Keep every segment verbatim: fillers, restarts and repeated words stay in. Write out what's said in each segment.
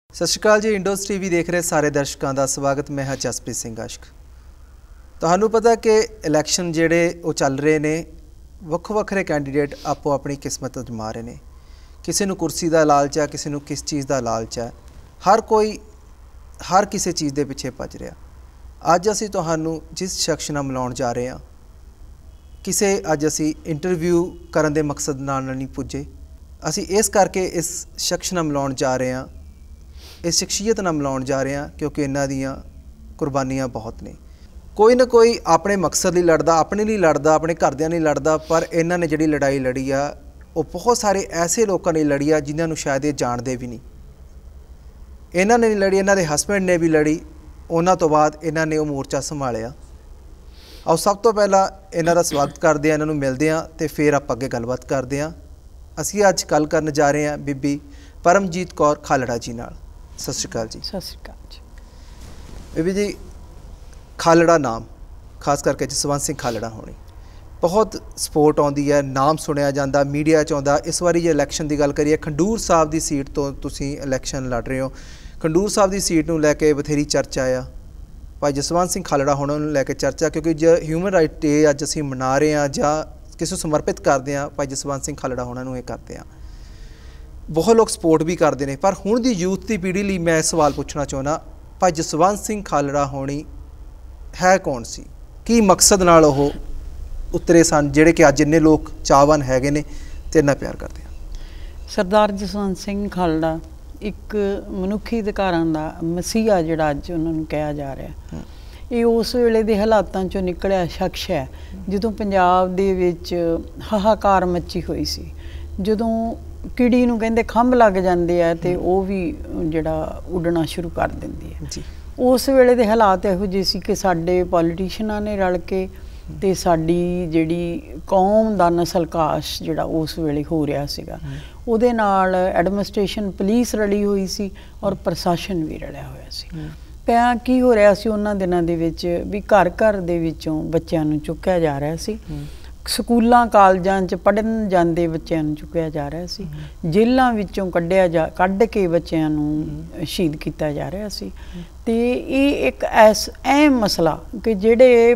सत श्री अकाल जी। Indoors TV देख रहे सारे दर्शकों का स्वागत। मैं हाँ जसप्रीत सिंह आशक। तुहानू पता कि इलैक्शन जेडे वो चल रहे ने, वक् वक्रे कैंडीडेट आपो अपनी किस्मत अजमा रहे हैं। किसी नू कुर्सी का लालच है, किसी नू किस चीज़ का लालच है, हर कोई हर किसी चीज़ के पिछे भज रहा। अज असी तुहानू जिस शख्स नाल मिलाउण जा रहे हैं, किसी अज असी इंटरव्यू करन दे मकसद नाल नहीं पुजे। असी इस करके इस शख्स नाल मिलाउण जा रहे हैं, इस शख्सियत नाल मिलाउण जा रहे हैं क्योंकि इन्हां दीयां कुर्बानियां बहुत ने। कोई ना कोई अपने मकसद लई लड़दा, अपने लिए लड़दा, अपने घरदियां लई लड़दा, पर इन्हां ने जिहड़ी लड़ाई लड़ी आ वो बहुत सारे ऐसे लोगों ने लड़ी आ जिन्हां नूं शायद ये जानते भी नहीं। इन्हां ने नहीं लड़ी, इन्हां दे हसबैंड ने भी लड़ी। उन्हां तो बाद इन्हां ने वो मोर्चा संभालिया। आओ सब तो पहला इन्हां दा स्वागत करदे आ, इन्हां नूं मिलदे आ ते फिर आपां अगे गलबात करदे आ। असीं अज गल करन जा रहे हैं बीबी परमजीत कौर खालड़ा जी नाल। सत श्री अकाल जी। सत श्री अकाल जी। बीबी जी, खालड़ा नाम खास करके जसवंत सिंह खालड़ा होनी बहुत सपोर्ट आउंदी है, नाम सुनिया जाता, मीडिया च आउंदा। इस बारी जे इलैक्शन की गल करिए, खंडूर साहब की सीट तो तुसीं इलैक्शन लड़ रहे हो। खंडूर साहब की सीट नूं लैके बथेरी चर्चा आ। भाई जसवंत सिंह खालड़ा होना नूं लैके चर्चा, क्योंकि जो ह्यूमन राइट डे अज असीं मना रहे हैं जां किसी समर्पित करते हैं, भाई जसवंत सिंह खालड़ा होना नूं ये करते हैं। बहुत लोग सपोर्ट भी करते हैं, पर हुण दी यूथ की पीढ़ी लिए मैं सवाल पूछना चाहना, भाई जसवंत सिंह खालड़ा होनी है कौन सी, की मकसद नाल ओह उतरे सन जिहड़े कि अज इन्ने लोग चाहवान हैगे ने ते इन्ना प्यार करते हैं। सरदार जसवंत सिंह खालड़ा एक मनुखी अधिकारां दा मसीहा जिहड़ा अज उन्हां नूं कहा जा रहा, ये उस वेले दे हालातां चों निकलिया शख्स है जदों पंजाब दे विच हाहाकार मची हुई सी। जदों किड़ी नूं कहंदे खंभ लग जांदे आ ते ओह भी जिहड़ा उडना शुरू कर दिंदी है जी। उस वेले दे हालात इहो ਜਿਹੇ सी कि साडे पॉलिटिशियनां ने रल के ते साडी जिहड़ी कौम दा नस्लकाश जिहड़ा उस वेले हो रहा सीगा, ਉਹਦੇ ਨਾਲ ਐਡਮਿਨਿਸਟ੍ਰੇਸ਼ਨ ਪੁਲਿਸ ਰਲੀ ਹੋਈ ਸੀ ਔਰ ਪ੍ਰਸ਼ਾਸਨ ਵੀ ਰਲਿਆ ਹੋਇਆ ਸੀ। ਪਿਆ ਕੀ ਹੋ ਰਿਹਾ ਸੀ ਉਹਨਾਂ ਦਿਨਾਂ ਦੇ ਵਿੱਚ ਵੀ ਘਰ ਘਰ ਦੇ ਵਿੱਚੋਂ ਬੱਚਿਆਂ ਨੂੰ ਚੁੱਕਿਆ ਜਾ ਰਿਹਾ ਸੀ। ਸਕੂਲਾਂ ਕਾਲਜਾਂ 'ਚ ਪੜ੍ਹਨ ਜਾਂਦੇ ਬੱਚਿਆਂ ਨੂੰ ਚੁੱਕਿਆ ਜਾ ਰਿਹਾ ਸੀ। ਜੇਲ੍ਹਾਂ ਵਿੱਚੋਂ ਕੱਢਿਆ ਜਾ ਕੱਢ ਕੇ ਬੱਚਿਆਂ ਨੂੰ ਸ਼ਹੀਦ ਕੀਤਾ ਜਾ ਰਿਹਾ ਸੀ। ਤੇ ਇਹ ਇੱਕ ਐਸ ਅਹਿਮ ਮਸਲਾ ਕਿ ਜਿਹੜੇ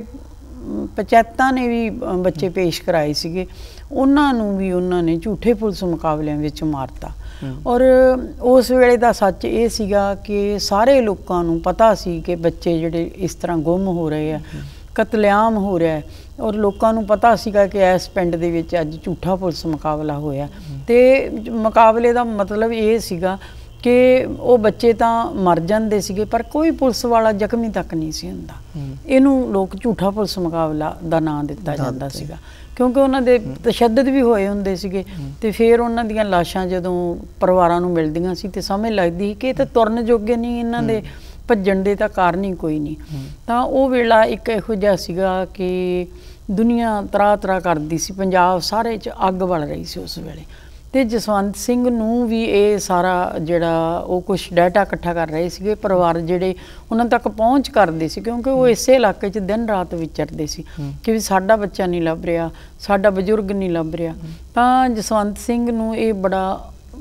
ਪੰਚਾਇਤਾਂ ਨੇ ਵੀ ਬੱਚੇ ਪੇਸ਼ ਕਰਾਏ ਸੀਗੇ, ਉਹਨਾਂ ਨੂੰ ਵੀ ਉਹਨਾਂ ਨੇ ਝੂਠੇ ਪੁਲਿਸ ਮੁਕਾਬਲਿਆਂ ਵਿੱਚ ਮਾਰਤਾ। ਔਰ ਉਸ ਵੇਲੇ ਦਾ ਸੱਚ ਇਹ ਸੀਗਾ ਕਿ ਸਾਰੇ ਲੋਕਾਂ ਨੂੰ ਪਤਾ ਸੀ ਕਿ ਬੱਚੇ ਜਿਹੜੇ ਇਸ ਤਰ੍ਹਾਂ ਗੁੰਮ ਹੋ ਰਹੇ ਆ, ਕਤਲੇਆਮ ਹੋ ਰਿਹਾ ਹੈ, ਔਰ ਲੋਕਾਂ ਨੂੰ ਪਤਾ ਸੀਗਾ ਕਿ ਇਸ ਪਿੰਡ ਦੇ ਵਿੱਚ ਅੱਜ ਝੂਠਾ ਪੁਲਿਸ ਮੁਕਾਬਲਾ ਹੋਇਆ। ਤੇ ਮੁਕਾਬਲੇ ਦਾ ਮਤਲਬ ਇਹ ਸੀਗਾ ਕਿ ਉਹ ਬੱਚੇ ਤਾਂ ਮਰ ਜਾਂਦੇ ਸੀਗੇ ਪਰ ਕੋਈ ਪੁਲਿਸ ਵਾਲਾ ਜ਼ਖਮੀ ਤੱਕ ਨਹੀਂ ਸੀ ਹੁੰਦਾ। ਇਹਨੂੰ ਲੋਕ ਝੂਠਾ ਪੁਲਿਸ ਮੁਕਾਬਲਾ ਦਾ ਨਾਂ ਦਿੱਤਾ ਜਾਂਦਾ ਸੀਗਾ, ਕਿਉਂਕਿ ਉਹਨਾਂ ਦੇ ਤਸ਼ੱਦਦ ਵੀ ਹੋਏ ਹੁੰਦੇ ਸੀਗੇ। ਤੇ ਫਿਰ ਉਹਨਾਂ ਦੀਆਂ ਲਾਸ਼ਾਂ ਜਦੋਂ ਪਰਿਵਾਰਾਂ ਨੂੰ ਮਿਲਦੀਆਂ ਸੀ ਤੇ ਸਮਝ ਲੱਗਦੀ ਸੀ ਕਿ ਇਹ ਤਾਂ ਤੁਰਨ ਜੋਗੇ ਨਹੀਂ, ਇਹਨਾਂ ਦੇ ਭੱਜਣ ਦੇ ਤਾਂ ਕਾਰਨ ਹੀ ਕੋਈ ਨਹੀਂ। ਤਾਂ ਉਹ ਵੇਲਾ ਇੱਕ ਇਹੋ ਜਿਹਾ ਸੀਗਾ ਕਿ ਦੁਨੀਆ ਤਰਾ ਤਰਾ ਕਰਦੀ ਸੀ, ਪੰਜਾਬ ਸਾਰੇ 'ਚ ਅੱਗ ਬਲ ਰਹੀ ਸੀ ਉਸ ਵੇਲੇ। ਤੇ ਜਸਵੰਤ ਸਿੰਘ ਨੂੰ ਵੀ ਇਹ ਸਾਰਾ ਜਿਹੜਾ ਉਹ ਕੁਛ ਡਾਟਾ ਇਕੱਠਾ ਕਰ ਰਹੇ ਸੀਗੇ, ਪਰਿਵਾਰ ਜਿਹੜੇ ਉਹਨਾਂ ਤੱਕ ਪਹੁੰਚ ਕਰਦੇ ਸੀ, ਕਿਉਂਕਿ ਉਹ ਇਸੇ ਇਲਾਕੇ 'ਚ ਦਿਨ ਰਾਤ ਵਿਚਰਦੇ ਸੀ ਕਿ ਵੀ ਸਾਡਾ ਬੱਚਾ ਨਹੀਂ ਲੱਭ ਰਿਹਾ, ਸਾਡਾ ਬਜ਼ੁਰਗ ਨਹੀਂ ਲੱਭ ਰਿਹਾ। ਤਾਂ ਜਸਵੰਤ ਸਿੰਘ ਨੂੰ ਇਹ ਬੜਾ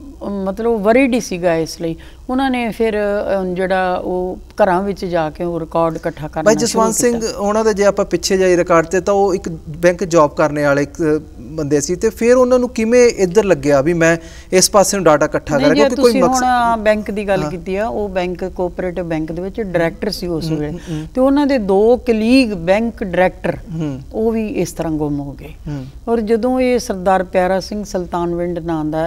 ਮਤਲਬ ਵਰੀਡ ਹੀ ਸੀਗਾ। ਇਸ ਲਈ ਉਹਨਾਂ ਨੇ ਫਿਰ ਜਿਹੜਾ ਉਹ ਘਰਾਂ ਵਿੱਚ ਜਾ ਕੇ ਉਹ ਰਿਕਾਰਡ ਇਕੱਠਾ ਕਰਨਾ। ਭਾਈ ਜਸਵੰਤ ਸਿੰਘ ਉਹਨਾਂ ਦੇ ਜੇ ਆਪਾਂ ਪਿੱਛੇ ਜਾਈ ਰਿਕਾਰਡ ਤੇ ਤਾਂ ਉਹ ਇੱਕ ਬੈਂਕ ਜੌਬ ਕਰਨੇ ਵਾਲੇ ਇੱਕ ਬੰਦੇ ਸੀ, ਤੇ ਫਿਰ ਉਹਨਾਂ ਨੂੰ ਕਿਵੇਂ ਇੱਧਰ ਲੱਗਿਆ ਵੀ ਮੈਂ ਇਸ ਪਾਸੇ ਨੂੰ ਡਾਟਾ ਇਕੱਠਾ ਕਰਾਂ, ਕਿਉਂਕਿ ਕੋਈ ਮਕਸਦ। ਹੁਣ ਬੈਂਕ ਦੀ ਗੱਲ ਕੀਤੀ ਆ, ਉਹ ਬੈਂਕ ਕੋਆਪਰੇਟਿਵ ਬੈਂਕ ਦੇ ਵਿੱਚ ਡਾਇਰੈਕਟਰ ਸੀ ਉਸ ਵੇਲੇ, ਤੇ ਉਹਨਾਂ ਦੇ ਦੋ ਕਲੀਗ ਬੈਂਕ ਡਾਇਰੈਕਟਰ ਉਹ ਵੀ ਇਸ ਤਰ੍ਹਾਂ ਗੁੰਮ ਹੋ ਗਏ। ਔਰ ਜਦੋਂ ਇਹ ਸਰਦਾਰ ਪਿਆਰਾ ਸਿੰਘ ਸੁਲਤਾਨਵਿੰਡ ਨਾਂ ਦਾ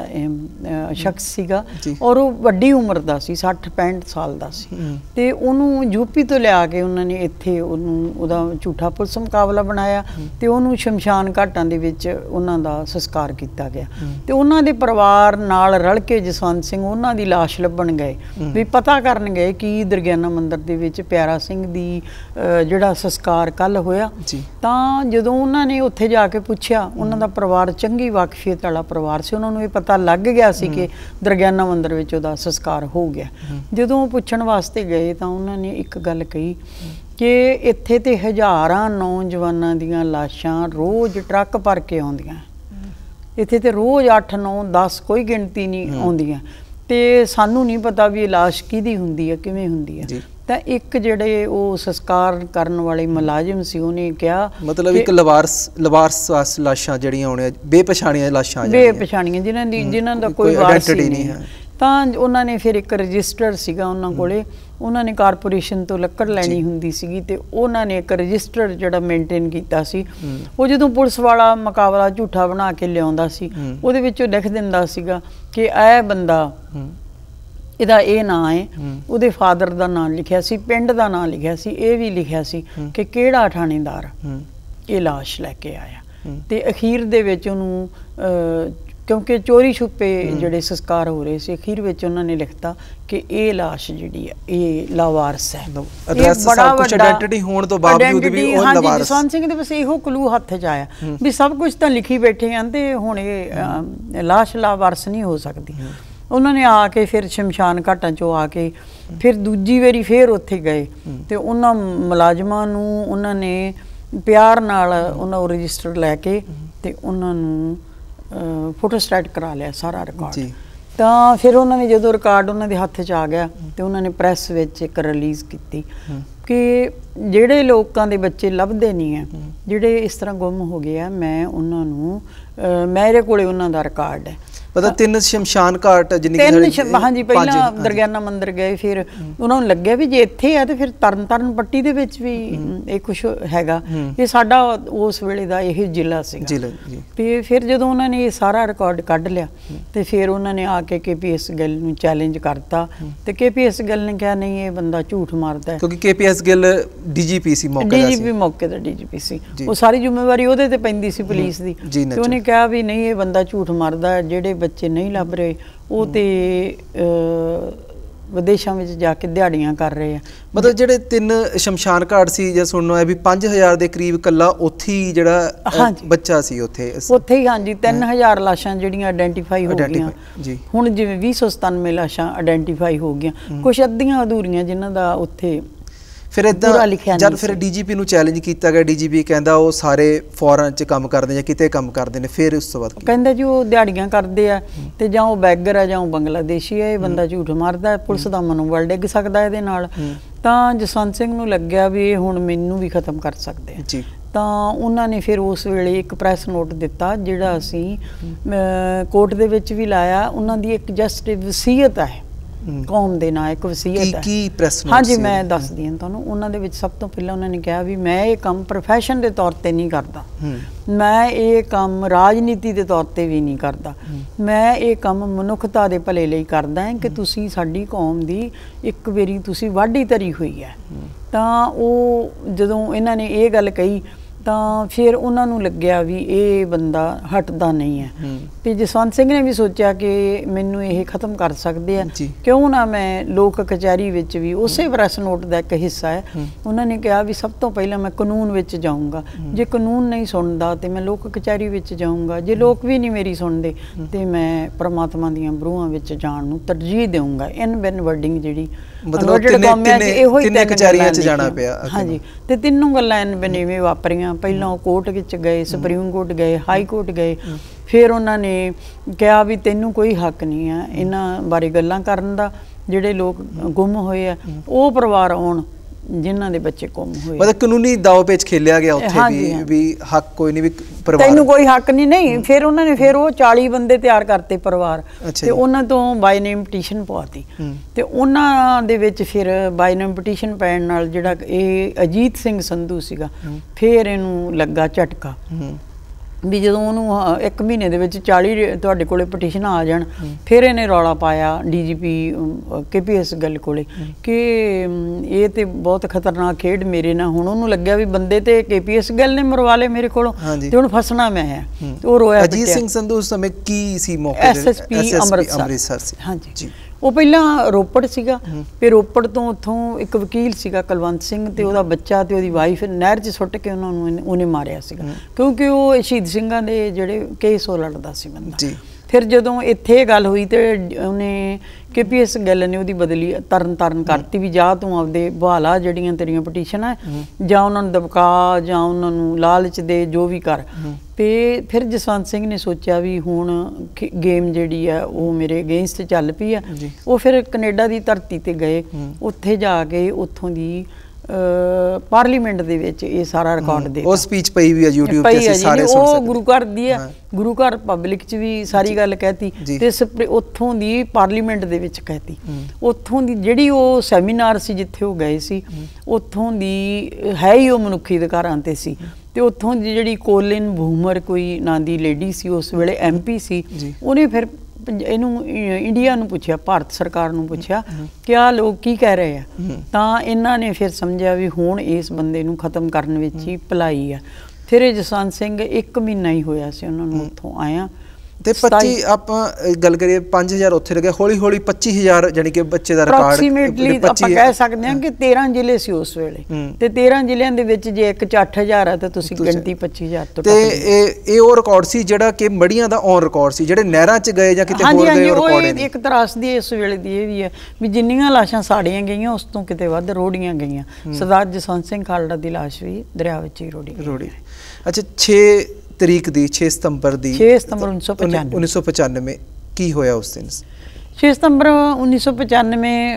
ਸ਼ਖਸ ਸੀਗਾ, ਔਰ ਉਹ ਵੱਡੀ ਉਮਰ ਦਾ ਸੀ, ਸੱਠ ਪੈਂਹਠ ਸਾਲ ਦਾ ਸੀ, ਤੇ ਉਹਨੂੰ ਯੂਪੀ ਤੋਂ ਲਿਆ ਕੇ ਉਹਨਾਂ ਨੇ ਇੱਥੇ ਉਹਨੂੰ ਉਹਦਾ ਝੂਠਾ ਪੁਲਿਸ ਮੁਕਾਬਲਾ ਬਣਾਇਆ ਤੇ ਉਹਨੂੰ ਸ਼ਮਸ਼ਾਨ ਘਾਟਾਂ ਦੇ ਵਿੱਚ ਉਹਨਾਂ ਦਾ ਸੰਸਕਾਰ ਕੀਤਾ ਗਿਆ। ਤੇ ਉਹਨਾਂ ਦੇ ਪਰਿਵਾਰ ਨਾਲ ਰਲ ਕੇ ਜਸਵੰਤ ਸਿੰਘ ਉਹਨਾਂ ਦੀ ਲਾਸ਼ ਲੱਭਣ ਗਏ, ਵੀ ਪਤਾ ਕਰਨ ਗਏ ਕਿ ਦਰਗਿਆਨਾ ਮੰਦਿਰ ਦੇ ਵਿੱਚ ਪਿਆਰਾ ਸਿੰਘ ਦੀ ਜਿਹੜਾ ਸੰਸਕਾਰ ਕੱਲ੍ਹ ਹੋਇਆ। ਤਾਂ ਜਦੋਂ ਉਹਨਾਂ ਨੇ ਉੱਥੇ ਜਾ ਕੇ ਪੁੱਛਿਆ, ਉਹਨਾਂ ਦਾ ਪਰਿਵਾਰ ਚੰਗੀ ਵਾਕਫੀਅਤ ਵਾਲਾ ਪਰਿਵਾਰ ਸੀ, ਉਹਨਾਂ ਨੂੰ ਇਹ ਪਤਾ ਲੱਗ ਗਿਆ ਸੀ ਕਿ ਦਰਗਿਆਨਾ ਮੰਦਿਰ ਵਿੱਚ ਉਹਦਾ ਸੰਸਕਾਰ ਹੋ ਗਿਆ। ਜਦੋਂ ਉਹ ਪੁੱਛਣ ਵਾਸਤੇ ਗਏ ਤਾਂ ਉਹਨਾਂ ਨੇ ਇੱਕ ਗੱਲ ਕਹੀ ਕਿ ਇੱਥੇ ਤੇ ਹਜ਼ਾਰਾਂ ਨੌਜਵਾਨਾਂ ਦੀਆਂ ਲਾਸ਼ਾਂ ਰੋਜ਼ ਟਰੱਕ ਭਰ ਕੇ ਆਉਂਦੀਆਂ, ਇੱਥੇ ਤੇ ਰੋਜ਼ ਅੱਠ ਨੌ ਦਸ ਕੋਈ ਗਿਣਤੀ ਨਹੀਂ ਆਉਂਦੀਆਂ। ਤੇ ਸਾਨੂੰ ਨਹੀਂ ਪਤਾ ਵੀ ਇਹ ਲਾਸ਼ ਕਿਹਦੀ ਹੁੰਦੀ ਹੈ, ਕਿਵੇਂ ਹੁੰਦੀ ਹੈ। ਤਾਂ ਇੱਕ ਜਿਹੜੇ ਉਹ ਸੰਸਕਾਰ ਕਰਨ ਵਾਲੇ ਮੁਲਾਜ਼ਮ ਸੀ ਉਹਨੇ ਕਿਹਾ ਮਤਲਬ ਇੱਕ ਲਵਾਰਸ ਲਵਾਰਸ ਲਾਸ਼ਾਂ ਜਿਹੜੀਆਂ ਹੋਣੀਆਂ ਬੇਪਛਾਣੀਆਂ ਲਾਸ਼ਾਂ ਬੇਪਛਾਣੀਆਂ ਜਿਨ੍ਹਾਂ ਦੀ ਜਿਨ੍ਹਾਂ ਦਾ ਕੋਈ ਵਾਰਸ ਨਹੀਂ ਹੈ, ਤਾਂ ਉਹਨਾਂ ਨੇ ਫਿਰ ਇੱਕ ਰਜਿਸਟਰ ਸੀਗਾ ਉਹਨਾਂ ਕੋਲੇ, ਉਹਨਾਂ ਨੇ ਕਾਰਪੋਰੇਸ਼ਨ ਤੋਂ ਲੱਕੜ ਲੈਣੀ ਹੁੰਦੀ ਸੀਗੀ ਤੇ ਉਹਨਾਂ ਨੇ ਇੱਕ ਰਜਿਸਟਰ ਜਿਹੜਾ ਮੇਨਟੇਨ ਕੀਤਾ ਸੀ। ਉਹ ਜਦੋਂ ਪੁਲਿਸ ਵਾਲਾ ਮੁਕਾਬਲਾ ਝੂਠਾ ਬਣਾ ਕੇ ਲਿਆਉਂਦਾ ਸੀ ਉਹਦੇ ਵਿੱਚ ਉਹ ਲਿਖ ਦਿੰਦਾ ਸੀਗਾ ਕਿ ਇਹ ਬੰਦਾ ਇਹਦਾ ਇਹ ਨਾਂ ਹੈ, ਉਹਦੇ ਫਾਦਰ ਦਾ ਨਾਂ ਲਿਖਿਆ ਸੀ, ਪਿੰਡ ਦਾ ਨਾਂ ਲਿਖਿਆ ਸੀ, ਇਹ ਵੀ ਲਿਖਿਆ ਸੀ ਕਿ ਕਿਹੜਾ ਥਾਣੇਦਾਰ ਇਹ ਲਾਸ਼ ਲੈ ਕੇ ਆਇਆ। ਤੇ ਅਖੀਰ ਦੇ ਵਿੱਚ ਉਹਨੂੰ ਕਿਉਂਕਿ ਚੋਰੀ ਛੁਪੇ ਜਿਹੜੇ ਸੰਸਕਾਰ ਹੋ ਰਹੇ ਸੀ, ਅਖੀਰ ਵਿੱਚ ਉਹਨਾਂ ਨੇ ਲਿਖਤਾ ਕਿ ਇਹ ਲਾਸ਼ ਜਿਹੜੀ ਹੈ ਇਹ ਲਾਵਾਰਸ ਹੈ। ਐਡਰੈਸ ਸਭ ਕੁਝ ਆਇਡੈਂਟੀਟੀ ਹੋਣ ਤੋਂ ਬਾਵਜੂਦ ਵੀ ਉਹ ਲਾਵਾਰਸ। ਹਾਂਜੀ, ਜਸਵੰਤ ਸਿੰਘ ਦੇ ਬਸ ਇਹੋ ਕਲੂ ਹੱਥ 'ਚ ਆਇਆ ਵੀ ਸਭ ਕੁਝ ਤਾਂ ਲਿਖੀ ਬੈਠੇ ਆਂ ਤੇ ਹੁਣ ਇਹ ਲਾਸ਼ ਲਾਵਾਰਸ ਨਹੀਂ ਹੋ ਸਕਦੀ। ਉਹਨਾਂ ਨੇ ਆ ਕੇ ਫਿਰ ਸ਼ਮਸ਼ਾਨ ਘਾਟਾਂ 'ਚੋਂ ਆ ਕੇ ਫਿਰ ਦੂਜੀ ਵਾਰੀ ਫਿਰ ਉੱਥੇ ਗਏ ਤੇ ਉਹਨਾਂ ਮੁਲਾਜ਼ਮਾਂ ਨੂੰ ਉਹਨਾਂ ਨੇ ਪਿਆਰ ਨਾਲ ਉਹਨਾਂ ਉਹ ਰਜਿਸਟਰ ਲੈ ਕੇ ਤੇ ਉਹਨਾਂ ਨੂੰ ਫੋਟੋਸਟੇਟ ਕਰਾ ਲਿਆ ਸਾਰਾ ਰਿਕਾਰਡ। ਤਾਂ ਫਿਰ ਉਹਨਾਂ ਨੇ ਜਦੋਂ ਰਿਕਾਰਡ ਉਹਨਾਂ ਦੇ ਹੱਥ 'ਚ ਆ ਗਿਆ ਤੇ ਉਹਨਾਂ ਨੇ ਪ੍ਰੈਸ ਵਿੱਚ ਇੱਕ ਰਿਲੀਜ਼ ਕੀਤੀ ਕਿ ਜਿਹੜੇ ਲੋਕਾਂ ਦੇ ਬੱਚੇ ਲੱਭਦੇ ਨਹੀਂ ਹੈ, ਜਿਹੜੇ ਇਸ ਤਰ੍ਹਾਂ ਗੁੰਮ ਹੋ ਗਏ ਆ, ਮੈਂ ਉਹਨਾਂ ਨੂੰ ਮੇਰੇ ਕੋਲੇ ਉਹਨਾਂ ਦਾ ਰਿਕਾਰਡ ਹੈ। ਪਤਾ ਤਿੰਨ ਸ਼ਮਸ਼ਾਨ ਘਾਟ ਜਿੰਨੀ ਤਿੰਨ ਹਾਂਜੀ ਪਹਿਲਾਂ ਦਰਗਿਆਨਾ ਮੰਦਿਰ ਗਏ, ਫਿਰ ਉਹਨਾਂ ਨੂੰ ਲੱਗਿਆ ਵੀ ਜੇ ਇੱਥੇ ਆ ਤੇ ਫਿਰ ਤਰਨ ਤਾਰਨ ਪੱਟੀ ਦੇ ਵਿੱਚ ਵੀ ਇਹ ਕੁਛ ਹੈਗਾ। ਇਹ ਸਾਡਾ ਉਸ ਵੇਲੇ ਦਾ ਇਹ ਜ਼ਿਲ੍ਹਾ ਸੀਗਾ ਤੇ ਫਿਰ ਜਦੋਂ ਉਹਨਾਂ ਨੇ ਇਹ ਸਾਰਾ ਰਿਕਾਰਡ ਕੱਢ ਲਿਆ ਤੇ ਫਿਰ ਉਹਨਾਂ ਨੇ ਆ ਕੇ ਕੇ ਪੀ ਐਸ ਗਿੱਲ ਨੂੰ ਚੈਲੰਜ ਕਰਤਾ ਤੇ ਕੇ ਪੀ ਐਸ ਗਿੱਲ ਨੇ ਕਿਹਾ ਨਹੀਂ ਇਹ ਬੰਦਾ ਝੂਠ ਮਾਰਦਾ, ਕਿਉਂਕਿ K P S Gill D G P ਸੀ ਮੌਕੇ ਦਾ, ਡੀ ਜੀ ਪੀ ਮੌਕੇ ਦਾ ਡੀ ਜੀ ਪੀ ਸੀ, ਉਹ ਸਾਰੀ ਜ਼ਿੰਮੇਵਾਰੀ ਉਹਦੇ ਤੇ ਪੈਂਦੀ ਸੀ ਪੁਲਿਸ ਦੀ। ਤੇ ਉਹਨੇ ਕਿਹਾ ਵੀ ਨਹੀਂ ਇਹ ਬੰਦਾ ਝੂਠ ਮਾਰਦਾ, ਜਿਹੜੇ ਬੱਚੇ ਨਹੀਂ ਲੱਭ ਰਹੇ ਉਹ ਤੇ ਵਿਦੇਸ਼ਾਂ ਵਿੱਚ ਜਾ ਕੇ ਦਿਹਾੜੀਆਂ ਕਰ ਰਹੇ ਆ। ਮਤਲਬ ਜਿਹੜੇ ਤਿੰਨ ਸ਼ਮਸ਼ਾਨ ਘਾਟ ਸੀ ਜੇ ਸੁਣਨਾ ਹੈ ਵੀ ਪੰਜ ਹਜ਼ਾਰ ਦੇ ਕਰੀਬ ਕੱਲਾ ਉੱਥੇ ਹੀ ਜਿਹੜਾ ਬੱਚਾ ਸੀ ਉੱਥੇ ਉੱਥੇ ਹੀ ਹਾਂਜੀ ਤਿੰਨ ਹਜ਼ਾਰ ਲਾਸ਼ਾਂ ਜਿਹੜੀਆਂ ਆਇਡੈਂਟੀਫਾਈ ਹੋ ਗਈਆਂ ਜੀ। ਹੁਣ ਜਿਵੇਂ ਵੀਹ ਸੌ ਸਤਾਨਵੇਂ ਲਾਸ਼ਾਂ ਆਇਡੈਂਟੀਫਾਈ ਹੋ ਗਈਆਂ, ਕੁਛ ਅੱਧੀਆਂ ਅਧੂਰੀਆਂ ਜਿਨ੍ਹਾਂ ਦਾ ਉੱਥੇ ਫਿਰ ਇੱਦਾਂ ਜਦ ਫਿਰ ਡੀ ਜੀ ਪੀ ਨੂੰ ਚੈਲੰਜ ਕੀਤਾ ਗਿਆ, ਡੀ ਜੀ ਪੀ ਕਹਿੰਦਾ ਉਹ ਸਾਰੇ ਫੋਰਨ 'ਚ ਕੰਮ ਕਰਦੇ ਜਾਂ ਕਿਤੇ ਕੰਮ ਕਰਦੇ ਨੇ, ਫਿਰ ਉਸ ਤੋਂ ਬਾਅਦ ਕਹਿੰਦਾ ਜੀ ਉਹ ਦਿਹਾੜੀਆਂ ਕਰਦੇ ਆ ਤੇ ਜਾਂ ਉਹ ਬੈਗਰ ਆ ਜਾਂ ਉਹ ਬੰਗਲਾਦੇਸ਼ੀ ਆ, ਇਹ ਬੰਦਾ ਝੂਠ ਮਾਰਦਾ, ਪੁਲਿਸ ਦਾ ਮਨੋਬਲ ਡਿੱਗ ਸਕਦਾ ਇਹਦੇ ਨਾਲ। ਤਾਂ ਜਸਵੰਤ ਸਿੰਘ ਨੂੰ ਲੱਗਿਆ ਵੀ ਇਹ ਹੁਣ ਮੈਨੂੰ ਵੀ ਖਤਮ ਕਰ ਸਕਦੇ ਆ। ਤਾਂ ਉਹਨਾਂ ਨੇ ਫਿਰ ਉਸ ਵੇਲੇ ਇੱਕ ਪ੍ਰੈਸ ਨੋਟ ਦਿੱਤਾ ਜਿਹੜਾ ਅਸੀਂ ਕੋਰਟ ਦੇ ਵਿੱਚ ਵੀ ਲਾਇਆ। ਉਹਨਾਂ ਦੀ ਇੱਕ ਜਸਟ ਵਸੀਅਤ ਹੈ ਕੌਮ ਦੇ ਨਾਂ, ਇੱਕ ਵਸੀਅਤ ਹੈ। ਕੀ ਪ੍ਰੈਸ ਨੋਟ? ਹਾਂਜੀ ਮੈਂ ਦੱਸਦੀ ਹਾਂ ਤੁਹਾਨੂੰ। ਉਹਨਾਂ ਦੇ ਵਿੱਚ ਸਭ ਤੋਂ ਪਹਿਲਾਂ ਉਹਨਾਂ ਨੇ ਕਿਹਾ ਵੀ ਮੈਂ ਇਹ ਕੰਮ ਪ੍ਰੋਫੈਸ਼ਨ ਦੇ ਤੌਰ ਤੇ ਨਹੀਂ ਕਰਦਾ, ਮੈਂ ਇਹ ਕੰਮ ਰਾਜਨੀਤੀ ਦੇ ਤੌਰ ਤੇ ਵੀ ਨਹੀਂ ਕਰਦਾ, ਮੈਂ ਇਹ ਕੰਮ ਮਨੁੱਖਤਾ ਦੇ ਭਲੇ ਲਈ ਕਰਦਾ ਹਾਂ ਕਿ ਤੁਸੀਂ ਸਾਡੀ ਕੌਮ ਦੀ ਇੱਕ ਵਾਰੀ ਤੁਸੀਂ ਵਾਢੀ ਧਰੀ ਹੋਈ ਹੈ। ਤਾਂ ਉਹ ਜਦੋਂ ਇਹਨਾਂ ਨੇ ਇਹ ਗੱਲ ਕਹੀ ਤਾਂ ਫਿਰ ਉਹਨਾਂ ਨੂੰ ਲੱਗਿਆ ਵੀ ਇਹ ਬੰਦਾ ਹਟਦਾ ਨਹੀਂ ਹੈ ਤੇ ਜਸਵੰਤ ਸਿੰਘ ਨੇ ਵੀ ਸੋਚਿਆ ਕਿ ਮੈਨੂੰ ਇਹ ਖਤਮ ਕਰ ਸਕਦੇ ਆ, ਕਿਉਂ ਨਾ ਮੈਂ ਲੋਕ ਕਚਹਿਰੀ ਵਿੱਚ ਵੀ ਉਸੇ ਪ੍ਰੈਸ ਨੋਟ ਦਾ ਇੱਕ ਹਿੱਸਾ ਹੈ। ਉਹਨਾਂ ਨੇ ਕਿਹਾ ਵੀ ਸਭ ਤੋਂ ਪਹਿਲਾਂ ਮੈਂ ਕਾਨੂੰਨ ਵਿੱਚ ਜਾਊਂਗਾ, ਜੇ ਕਾਨੂੰਨ ਨਹੀਂ ਸੁਣਦਾ ਤੇ ਮੈਂ ਲੋਕ ਕਚਹਿਰੀ ਵਿੱਚ ਜਾਊਂਗਾ, ਜੇ ਲੋਕ ਵੀ ਨਹੀਂ ਮੇਰੀ ਸੁਣਦੇ ਤੇ ਮੈਂ ਪਰਮਾਤਮਾ ਦੀਆਂ ਬਰੂਹਾਂ ਵਿੱਚ ਜਾਣ ਨੂੰ ਤਰਜੀਹ ਦੇਵਾਂਗਾ। ਇਨ ਬਿਨ ਵਰਡਿੰਗ ਜਿਹੜੀ ਮਤਲਬ ਤਿੰਨੇ ਕਚਹਿਰੀਆਂ 'ਚ ਜਾਣਾ ਪਿਆ। ਹਾਂਜੀ ਤੇ ਤਿੰਨੋਂ ਗੱਲਾਂ ਇਨ ਬਿਨ ਇਵੇਂ ਵਾਪਰੀਆਂ। ਪਹਿਲਾਂ ਉਹ ਕੋਰਟ ਵਿੱਚ ਗਏ, ਸੁਪਰੀਮ ਕੋਰਟ ਗਏ, ਹਾਈ ਕੋਰਟ ਗਏ, ਫਿਰ ਉਹਨਾਂ ਨੇ ਕਿਹਾ ਵੀ ਤੈਨੂੰ ਕੋਈ ਹੱਕ ਨਹੀਂ ਆ ਇਹਨਾਂ ਬਾਰੇ ਗੱਲਾਂ ਕਰਨ ਦਾ, ਜਿਹੜੇ ਲੋਕ ਗੁੰਮ ਹੋਏ ਆ ਉਹ ਪਰਿਵਾਰ ਆਉਣ ਜਿਨ੍ਹਾਂ ਦੇ ਬੱਚੇ ਗੁੰਮ ਹੋਏ। ਮਤਲਬ ਕਾਨੂੰਨੀ ਦਾਅ ਪੇਚ ਖੇਲਿਆ ਗਿਆ ਉੱਥੇ ਵੀ ਵੀ ਹੱਕ ਕੋਈ ਨਹੀਂ, ਵੀ ਪਰਿਵਾਰ ਤੈਨੂੰ ਕੋਈ ਹੱਕ ਨਹੀਂ। ਨਹੀਂ ਫਿਰ ਉਹਨਾਂ ਨੇ ਫਿਰ ਉਹ ਚਾਲੀ ਬੰਦੇ ਤਿਆਰ ਕਰਤੇ ਪਰਿਵਾਰ ਤੇ ਉਹਨਾਂ ਤੋਂ ਬਾਈ ਨੇਮ ਪਟੀਸ਼ਨ ਪਵਾਤੀ ਤੇ ਉਹਨਾਂ ਦੇ ਵਿੱਚ ਫਿਰ ਬਾਈ ਨੇਮ ਪਟੀਸ਼ਨ ਪੈਣ ਨਾਲ ਜਿਹੜਾ ਇਹ ਅਜੀਤ ਸਿੰਘ ਸੰਧੂ ਸੀਗਾ ਫਿਰ ਇਹਨੂੰ ਲੱਗਾ ਝਟਕਾ ਵੀ ਜਦੋਂ ਉਹਨੂੰ ਇੱਕ ਮਹੀਨੇ ਦੇ ਵਿੱਚ ਚਾਲੀ ਤੁਹਾਡੇ ਕੋਲੇ ਪਟੀਸ਼ਨ ਆ ਜਾਣ। ਫਿਰ ਇਹਨੇ ਰੌਲਾ ਪਾਇਆ ਡੀ ਜੀ ਪੀ ਕੇ ਪੀ ਐਸ ਗਿੱਲ ਕੋਲੇ ਕਿ ਇਹ ਤੇ ਬਹੁਤ ਖਤਰਨਾਕ ਖੇਡ ਮੇਰੇ ਨਾਲ। ਹੁਣ ਉਹਨੂੰ ਲੱਗਿਆ ਵੀ ਬੰਦੇ ਤੇ ਕੇ ਪੀ ਐਸ ਗਿੱਲ ਨੇ ਮਰਵਾ ਲਏ ਮੇਰੇ ਕੋਲੋਂ ਤੇ ਹੁਣ ਫਸਣਾ ਮੈਂ ਹੈ। ਉਹ ਰੋਇਆ। ਅਜੀਤ ਸਿੰਘ ਸੰਧੂ ਉਸ ਸਮੇਂ ਕੀ ਸੀ ਮੌਕੇ ਤੇ? ਐਸ ਐਸ ਪੀ ਅੰਮ੍ਰਿਤਸਰ ਸੀ। ਹਾਂਜੀ ਉਹ ਪਹਿਲਾਂ ਰੋਪੜ ਸੀਗਾ, ਫਿਰ ਰੋਪੜ ਤੋਂ ਉੱਥੋਂ ਇੱਕ ਵਕੀਲ ਸੀਗਾ ਕੁਲਵੰਤ ਸਿੰਘ ਤੇ ਉਹਦਾ ਬੱਚਾ ਤੇ ਉਹਦੀ ਵਾਈਫ ਨਹਿਰ 'ਚ ਸੁੱਟ ਕੇ ਉਹਨਾਂ ਨੂੰ ਉਹਨੇ ਮਾਰਿਆ ਸੀਗਾ ਕਿਉਂਕਿ ਉਹ ਸ਼ਹੀਦ ਸਿੰਘਾਂ ਦੇ ਜਿਹੜੇ ਕੇਸ ਉਹ ਲੜਦਾ ਸੀ ਬੰਦਾ। ਫਿਰ ਜਦੋਂ ਇੱਥੇ ਇਹ ਗੱਲ ਹੋਈ ਤੇ ਉਹਨੇ ਕੇ ਪੀ ਐਸ ਗਿੱਲ ਨੇ ਉਹਦੀ ਬਦਲੀ ਤਰਨ ਤਾਰਨ ਕਰਤੀ ਵੀ ਜਾਂ ਤੂੰ ਆਪਦੇ ਬਹਾਲਾ ਜਿਹੜੀਆਂ ਤੇਰੀਆਂ ਪਟੀਸ਼ਨਾਂ ਜਾਂ ਉਹਨਾਂ ਨੂੰ ਦਬਕਾ ਜਾਂ ਉਹਨਾਂ ਨੂੰ ਲਾਲਚ ਦੇ, ਜੋ ਵੀ ਕਰ। ਤੇ ਫਿਰ ਜਸਵੰਤ ਸਿੰਘ ਨੇ ਸੋਚਿਆ ਵੀ ਹੁਣ ਗੇਮ ਜਿਹੜੀ ਆ ਉਹ ਮੇਰੇ ਅਗੇਂਸਟ ਚੱਲ ਪਈ ਆ। ਉਹ ਫਿਰ ਕੈਨੇਡਾ ਦੀ ਧਰਤੀ ਤੇ ਗਏ, ਉੱਥੇ ਜਾ ਕੇ ਉੱਥੋਂ ਦੀ ਪਾਰਲੀਮੈਂਟ ਦੇ ਵਿੱਚ ਇਹ ਸਾਰਾ ਰਿਕਾਰਡ ਦੇ ਉਹ ਸਪੀਚ ਪਈ ਵੀ ਆ YouTube ਤੇ, ਅਸੀਂ ਸਾਰੇ ਸੁਣ ਸਕਦੇ। ਉਹ ਗੁਰੂ ਘਰ ਦੀ ਆ, ਗੁਰੂ ਘਰ ਪਬਲਿਕ 'ਚ ਵੀ ਸਾਰੀ ਗੱਲ ਕਹਿਤੀ ਤੇ ਉੱਥੋਂ ਦੀ ਪਾਰਲੀਮੈਂਟ ਦੇ ਵਿੱਚ ਕਹਿਤੀ। ਉੱਥੋਂ ਦੀ ਜਿਹੜੀ ਉਹ ਸੈਮੀਨਾਰ ਸੀ ਜਿੱਥੇ ਉਹ ਗਏ ਸੀ, ਉੱਥੋਂ ਦੀ ਹੈ ਹੀ ਉਹ ਮਨੁੱਖੀ ਅਧਿਕਾਰਾਂ ਤੇ ਸੀ। ਤੇ ਉੱਥੋਂ ਦੀ ਜਿਹੜੀ ਕੋਲਿਨ ਬੂਮਰ ਕੋਈ ਨਾਂ ਦੀ ਲੇਡੀ ਸੀ, ਉਸ ਵੇਲੇ ਐਮ ਪੀ ਸੀ, ਉਹਨੇ ਫਿਰ ਇਹਨੂੰ ਇੰਡੀਆ ਨੂੰ ਪੁੱਛਿਆ, ਭਾਰਤ ਸਰਕਾਰ ਨੂੰ ਪੁੱਛਿਆ ਕਿ ਆਹ ਲੋਕ ਕੀ ਕਹਿ ਰਹੇ ਆ। ਤਾਂ ਇਹਨਾਂ ਨੇ ਫਿਰ ਸਮਝਿਆ ਵੀ ਹੁਣ ਇਸ ਬੰਦੇ ਨੂੰ ਖਤਮ ਕਰਨ ਵਿੱਚ ਹੀ ਭਲਾਈ ਆ। ਫਿਰ ਇਹ ਜਸਵੰਤ ਸਿੰਘ ਇੱਕ ਮਹੀਨਾ ਹੀ ਹੋਇਆ ਸੀ ਉਹਨਾਂ ਨੂੰ ਉੱਥੋਂ ਆਇਆ ਤੇ ਪੱਚੀ ਆਪਾਂ ਗੱਲ ਕਰੀਏ ਪੰਜ ਹਜ਼ਾਰ ਉੱਥੇ ਲੱਗੇ, ਹੌਲੀ ਹੌਲੀ ਪੱਚੀ ਹਜ਼ਾਰ ਜਾਨੀ ਕਿ ਬੱਚੇ ਦਾ ਰਿਕਾਰਡ ਅਪਰੋਕਸੀਮੇਟਲੀ ਆਪਾਂ ਕਹਿ ਸਕਦੇ ਹਾਂ ਕਿ ਤੇਰਾਂ ਜ਼ਿਲ੍ਹੇ ਸੀ ਉਸ ਵੇਲੇ ਤੇ ਤੇਰਾਂ ਜ਼ਿਲ੍ਹਿਆਂ ਦੇ ਵਿੱਚ ਜੇ ਇੱਕ ਚ ਅੱਠ ਹਜ਼ਾਰ ਆ ਤਾਂ ਤੁਸੀਂ ਗਿਣਤੀ ਪੱਚੀ ਹਜ਼ਾਰ ਤੋਂ ਤੇ ਇਹ ਇਹ ਉਹ ਰਿਕਾਰਡ ਸੀ ਜਿਹੜਾ ਕਿ ਮੜੀਆਂ ਦਾ ਔਨ ਰਿਕਾਰਡ ਸੀ, ਜਿਹੜੇ ਨਹਿਰਾਂ ਚ ਗਏ ਜਾਂ ਕਿਤੇ ਹੋਰ ਗਏ ਉਹ ਰਿਕਾਰਡ ਇੱਕ ਤਰਾਸ ਦੀ ਇਸ ਵੇਲੇ ਦੀ ਇਹ ਵੀ ਹੈ ਵੀ ਜਿੰਨੀਆਂ ਲਾਸ਼ਾਂ ਸਾੜੀਆਂ ਗਈਆਂ ਉਸ ਤੋਂ ਕਿਤੇ ਵੱਧ ਰੋੜੀਆਂ ਗਈਆਂ। ਸਰਦਾਰ ਜਸਵੰਤ ਸਿੰਘ ਖਾਲੜਾ ਦੀ ਲਾਸ਼ ਵੀ ਦਰਿਆ ਵਿੱਚ ਹੀ ਰੋੜੀ ਰੋੜੀ ਅੱਛਾ ਛੇ ਤਰੀਕ ਦੀ ਛੇ ਸਤੰਬਰ ਦੀ ਛੇ ਸਤੰਬਰ ਉੱਨੀ ਸੌ ਪਚਾਨਵੇਂ ਕੀ ਹੋਇਆ ਉਸ ਦਿਨ? ਛੇ ਸਤੰਬਰ ਉੱਨੀ ਸੌ ਪਚਾਨਵੇਂ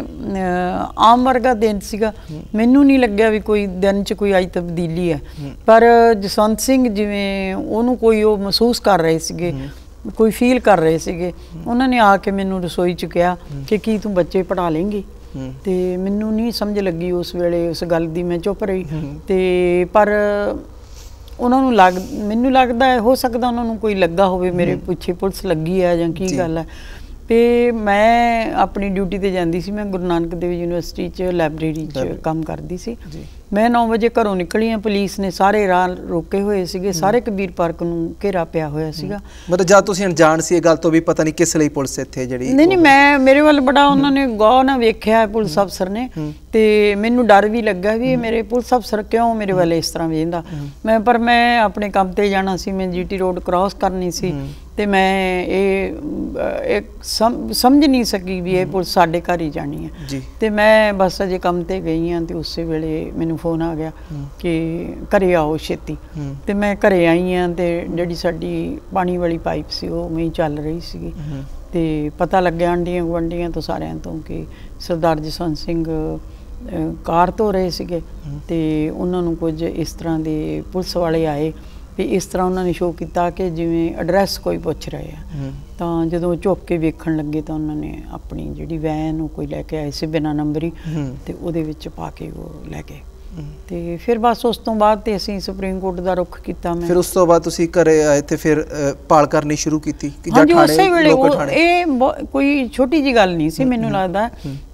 ਆਮ ਵਰਗਾ ਦਿਨ ਸੀਗਾ। ਮੈਨੂੰ ਨਹੀਂ ਲੱਗਿਆ ਵੀ ਕੋਈ ਦਿਨ 'ਚ ਕੋਈ ਅੱਜ ਤਬਦੀਲੀ ਹੈ, ਪਰ ਜਸਵੰਤ ਸਿੰਘ ਜਿਵੇਂ ਉਹਨੂੰ ਕੋਈ ਉਹ ਮਹਿਸੂਸ ਕਰ ਰਹੇ ਸੀਗੇ, ਕੋਈ ਫੀਲ ਕਰ ਰਹੇ ਸੀਗੇ। ਉਹਨਾਂ ਨੇ ਆ ਕੇ ਮੈਨੂੰ ਰਸੋਈ 'ਚ ਕਿਹਾ ਕਿ ਕੀ ਤੂੰ ਬੱਚੇ ਪੜ੍ਹਾ ਲੇਂਗੀ? ਤੇ ਮੈਨੂੰ ਨਹੀਂ ਸਮਝ ਲੱਗੀ ਉਸ ਵੇਲੇ ਉਸ ਗੱਲ ਦੀ, ਮੈਂ ਚੁੱਪ ਰਹੀ। ਤੇ ਪਰ ਉਹਨਾਂ ਨੂੰ ਲੱਗ ਮੈਨੂੰ ਲੱਗਦਾ ਹੈ ਹੋ ਸਕਦਾ ਉਹਨਾਂ ਨੂੰ ਕੋਈ ਲੱਗਾ ਹੋਵੇ ਮੇਰੇ ਪਿੱਛੇ ਪੁਲਿਸ ਲੱਗੀ ਹੈ ਜਾਂ ਕੀ ਗੱਲ ਹੈ। ਤੇ ਮੈਂ ਆਪਣੀ ਡਿਊਟੀ ਤੇ ਜਾਂਦੀ ਸੀ, ਮੈਂ ਗੁਰੂ ਨਾਨਕ ਦੇਵ ਯੂਨੀਵਰਸਿਟੀ 'ਚ ਲਾਇਬ੍ਰੇਰੀ 'ਚ ਕੰਮ ਕਰਦੀ ਸੀ। ਮੈਂ ਨੌ ਵਜੇ ਘਰੋਂ ਨਿਕਲੀ ਹਾਂ, ਪੁਲਿਸ ਨੇ ਸਾਰੇ ਰਾਹ ਰੋਕੇ ਹੋਏ ਸੀਗੇ, ਸਾਰੇ ਕਬੀਰ ਪਾਰਕ ਨੂੰ ਘੇਰਾ ਪਿਆ ਹੋਇਆ ਸੀਗਾ। ਮਤਲਬ ਜਦ ਤੁਸੀਂ ਅਣਜਾਣ ਸੀ ਇਹ ਗੱਲ ਤੋਂ ਵੀ ਪਤਾ ਨਹੀਂ ਕਿਸ ਲਈ ਪੁਲਿਸ ਇੱਥੇ ਜਿਹੜੀ ਨਹੀਂ ਨਹੀਂ ਮੈਂ ਮੇਰੇ ਵੱਲ ਬੜਾ ਉਹਨਾਂ ਨੇ ਗੌਰ ਨਾਲ ਵੇਖਿਆ ਪੁਲਿਸ ਅਫਸਰ ਨੇ, ਤੇ ਮੈਨੂੰ ਡਰ ਵੀ ਲੱਗਾ ਵੀ ਇਹ ਮੇਰੇ ਪੁਲਿਸ ਅਫਸਰ ਕਿਉਂ ਮੇਰੇ ਵੱਲ ਇਸ ਤਰ੍ਹਾਂ ਵੇਖਦਾ। ਮੈਂ ਪਰ ਮੈਂ ਆਪਣੇ ਕੰਮ ਤੇ ਜਾਣਾ ਸੀ, ਮੈਂ ਜੀ ਟੀ ਰੋਡ ਕ੍ਰਾਸ ਕਰਨੀ ਸੀ ਤੇ ਮੈਂ ਇਹ ਸਮਝ ਨਹੀਂ ਸਕੀ ਵੀ ਇਹ ਪੁਲਿਸ ਸਾਡੇ ਘਰ ਹੀ ਜਾਣੀ ਹੈ। ਤੇ ਮੈਂ ਬਸ ਅਜੇ ਕੰਮ ਤੇ ਗਈ ਹਾਂ ਤੇ ਉਸੇ ਵੇਲੇ ਮੈਨੂੰ ਫੋਨ ਆ ਗਿਆ ਕਿ ਘਰੇ ਆਓ ਛੇਤੀ। ਤੇ ਮੈਂ ਘਰੇ ਆਈ ਹਾਂ ਤੇ ਜਿਹੜੀ ਸਾਡੀ ਪਾਣੀ ਵਾਲੀ ਪਾਈਪ ਸੀ ਉਹ ਉਵੇਂ ਹੀ ਚੱਲ ਰਹੀ ਸੀਗੀ। ਤੇ ਪਤਾ ਲੱਗਿਆ ਆਂਢੀਆਂ ਗੁਆਂਢੀਆਂ ਤੋਂ ਸਾਰਿਆਂ ਤੋਂ ਕਿ ਸਰਦਾਰ ਜਸਵੰਤ ਸਿੰਘ ਕਾਰ ਧੋ ਰਹੇ ਸੀਗੇ ਤੇ ਉਹਨਾਂ ਨੂੰ ਕੁਝ ਇਸ ਤਰ੍ਹਾਂ ਦੇ ਪੁਲਿਸ ਵਾਲੇ ਆਏ ਵੀ ਇਸ ਤਰ੍ਹਾਂ ਉਹਨਾਂ ਨੇ ਸ਼ੋਅ ਕੀਤਾ ਕਿ ਜਿਵੇਂ ਐਡਰੈਸ ਕੋਈ ਪੁੱਛ ਰਹੇ ਆ। ਤਾਂ ਜਦੋਂ ਝੁੱਕ ਕੇ ਵੇਖਣ ਲੱਗੇ ਤਾਂ ਉਹਨਾਂ ਨੇ ਆਪਣੀ ਜਿਹੜੀ ਵੈਨ ਉਹ ਕੋਈ ਲੈ ਕੇ ਆਏ ਸੀ ਬਿਨਾਂ ਨੰਬਰੀ, ਤੇ ਉਹਦੇ ਵਿੱਚ ਪਾ ਕੇ ਉਹ ਲੈ ਗਏ। ਤੇ ਫਿਰ ਬਸ ਉਸ ਤੋਂ ਬਾਅਦ ਤੇ ਅਸੀਂ ਸੁਪਰੀਮ ਕੋਰਟ ਦਾ ਰੁਖ ਕੀਤਾ। ਮੈਂ ਫਿਰ ਉਸ ਤੋਂ ਬਾਅਦ ਤੁਸੀਂ ਘਰੇ ਆਏ ਤੇ ਫਿਰ ਪਾਲ ਕਰਨੀ ਸ਼ੁਰੂ ਕੀਤੀ ਕਿ ਜਾਂ ਥਾਣੇ ਲੋਕ ਥਾਣੇ? ਇਹ ਕੋਈ ਛੋਟੀ ਜੀ ਗੱਲ ਨਹੀਂ ਸੀ, ਮੈਨੂੰ ਲੱਗਦਾ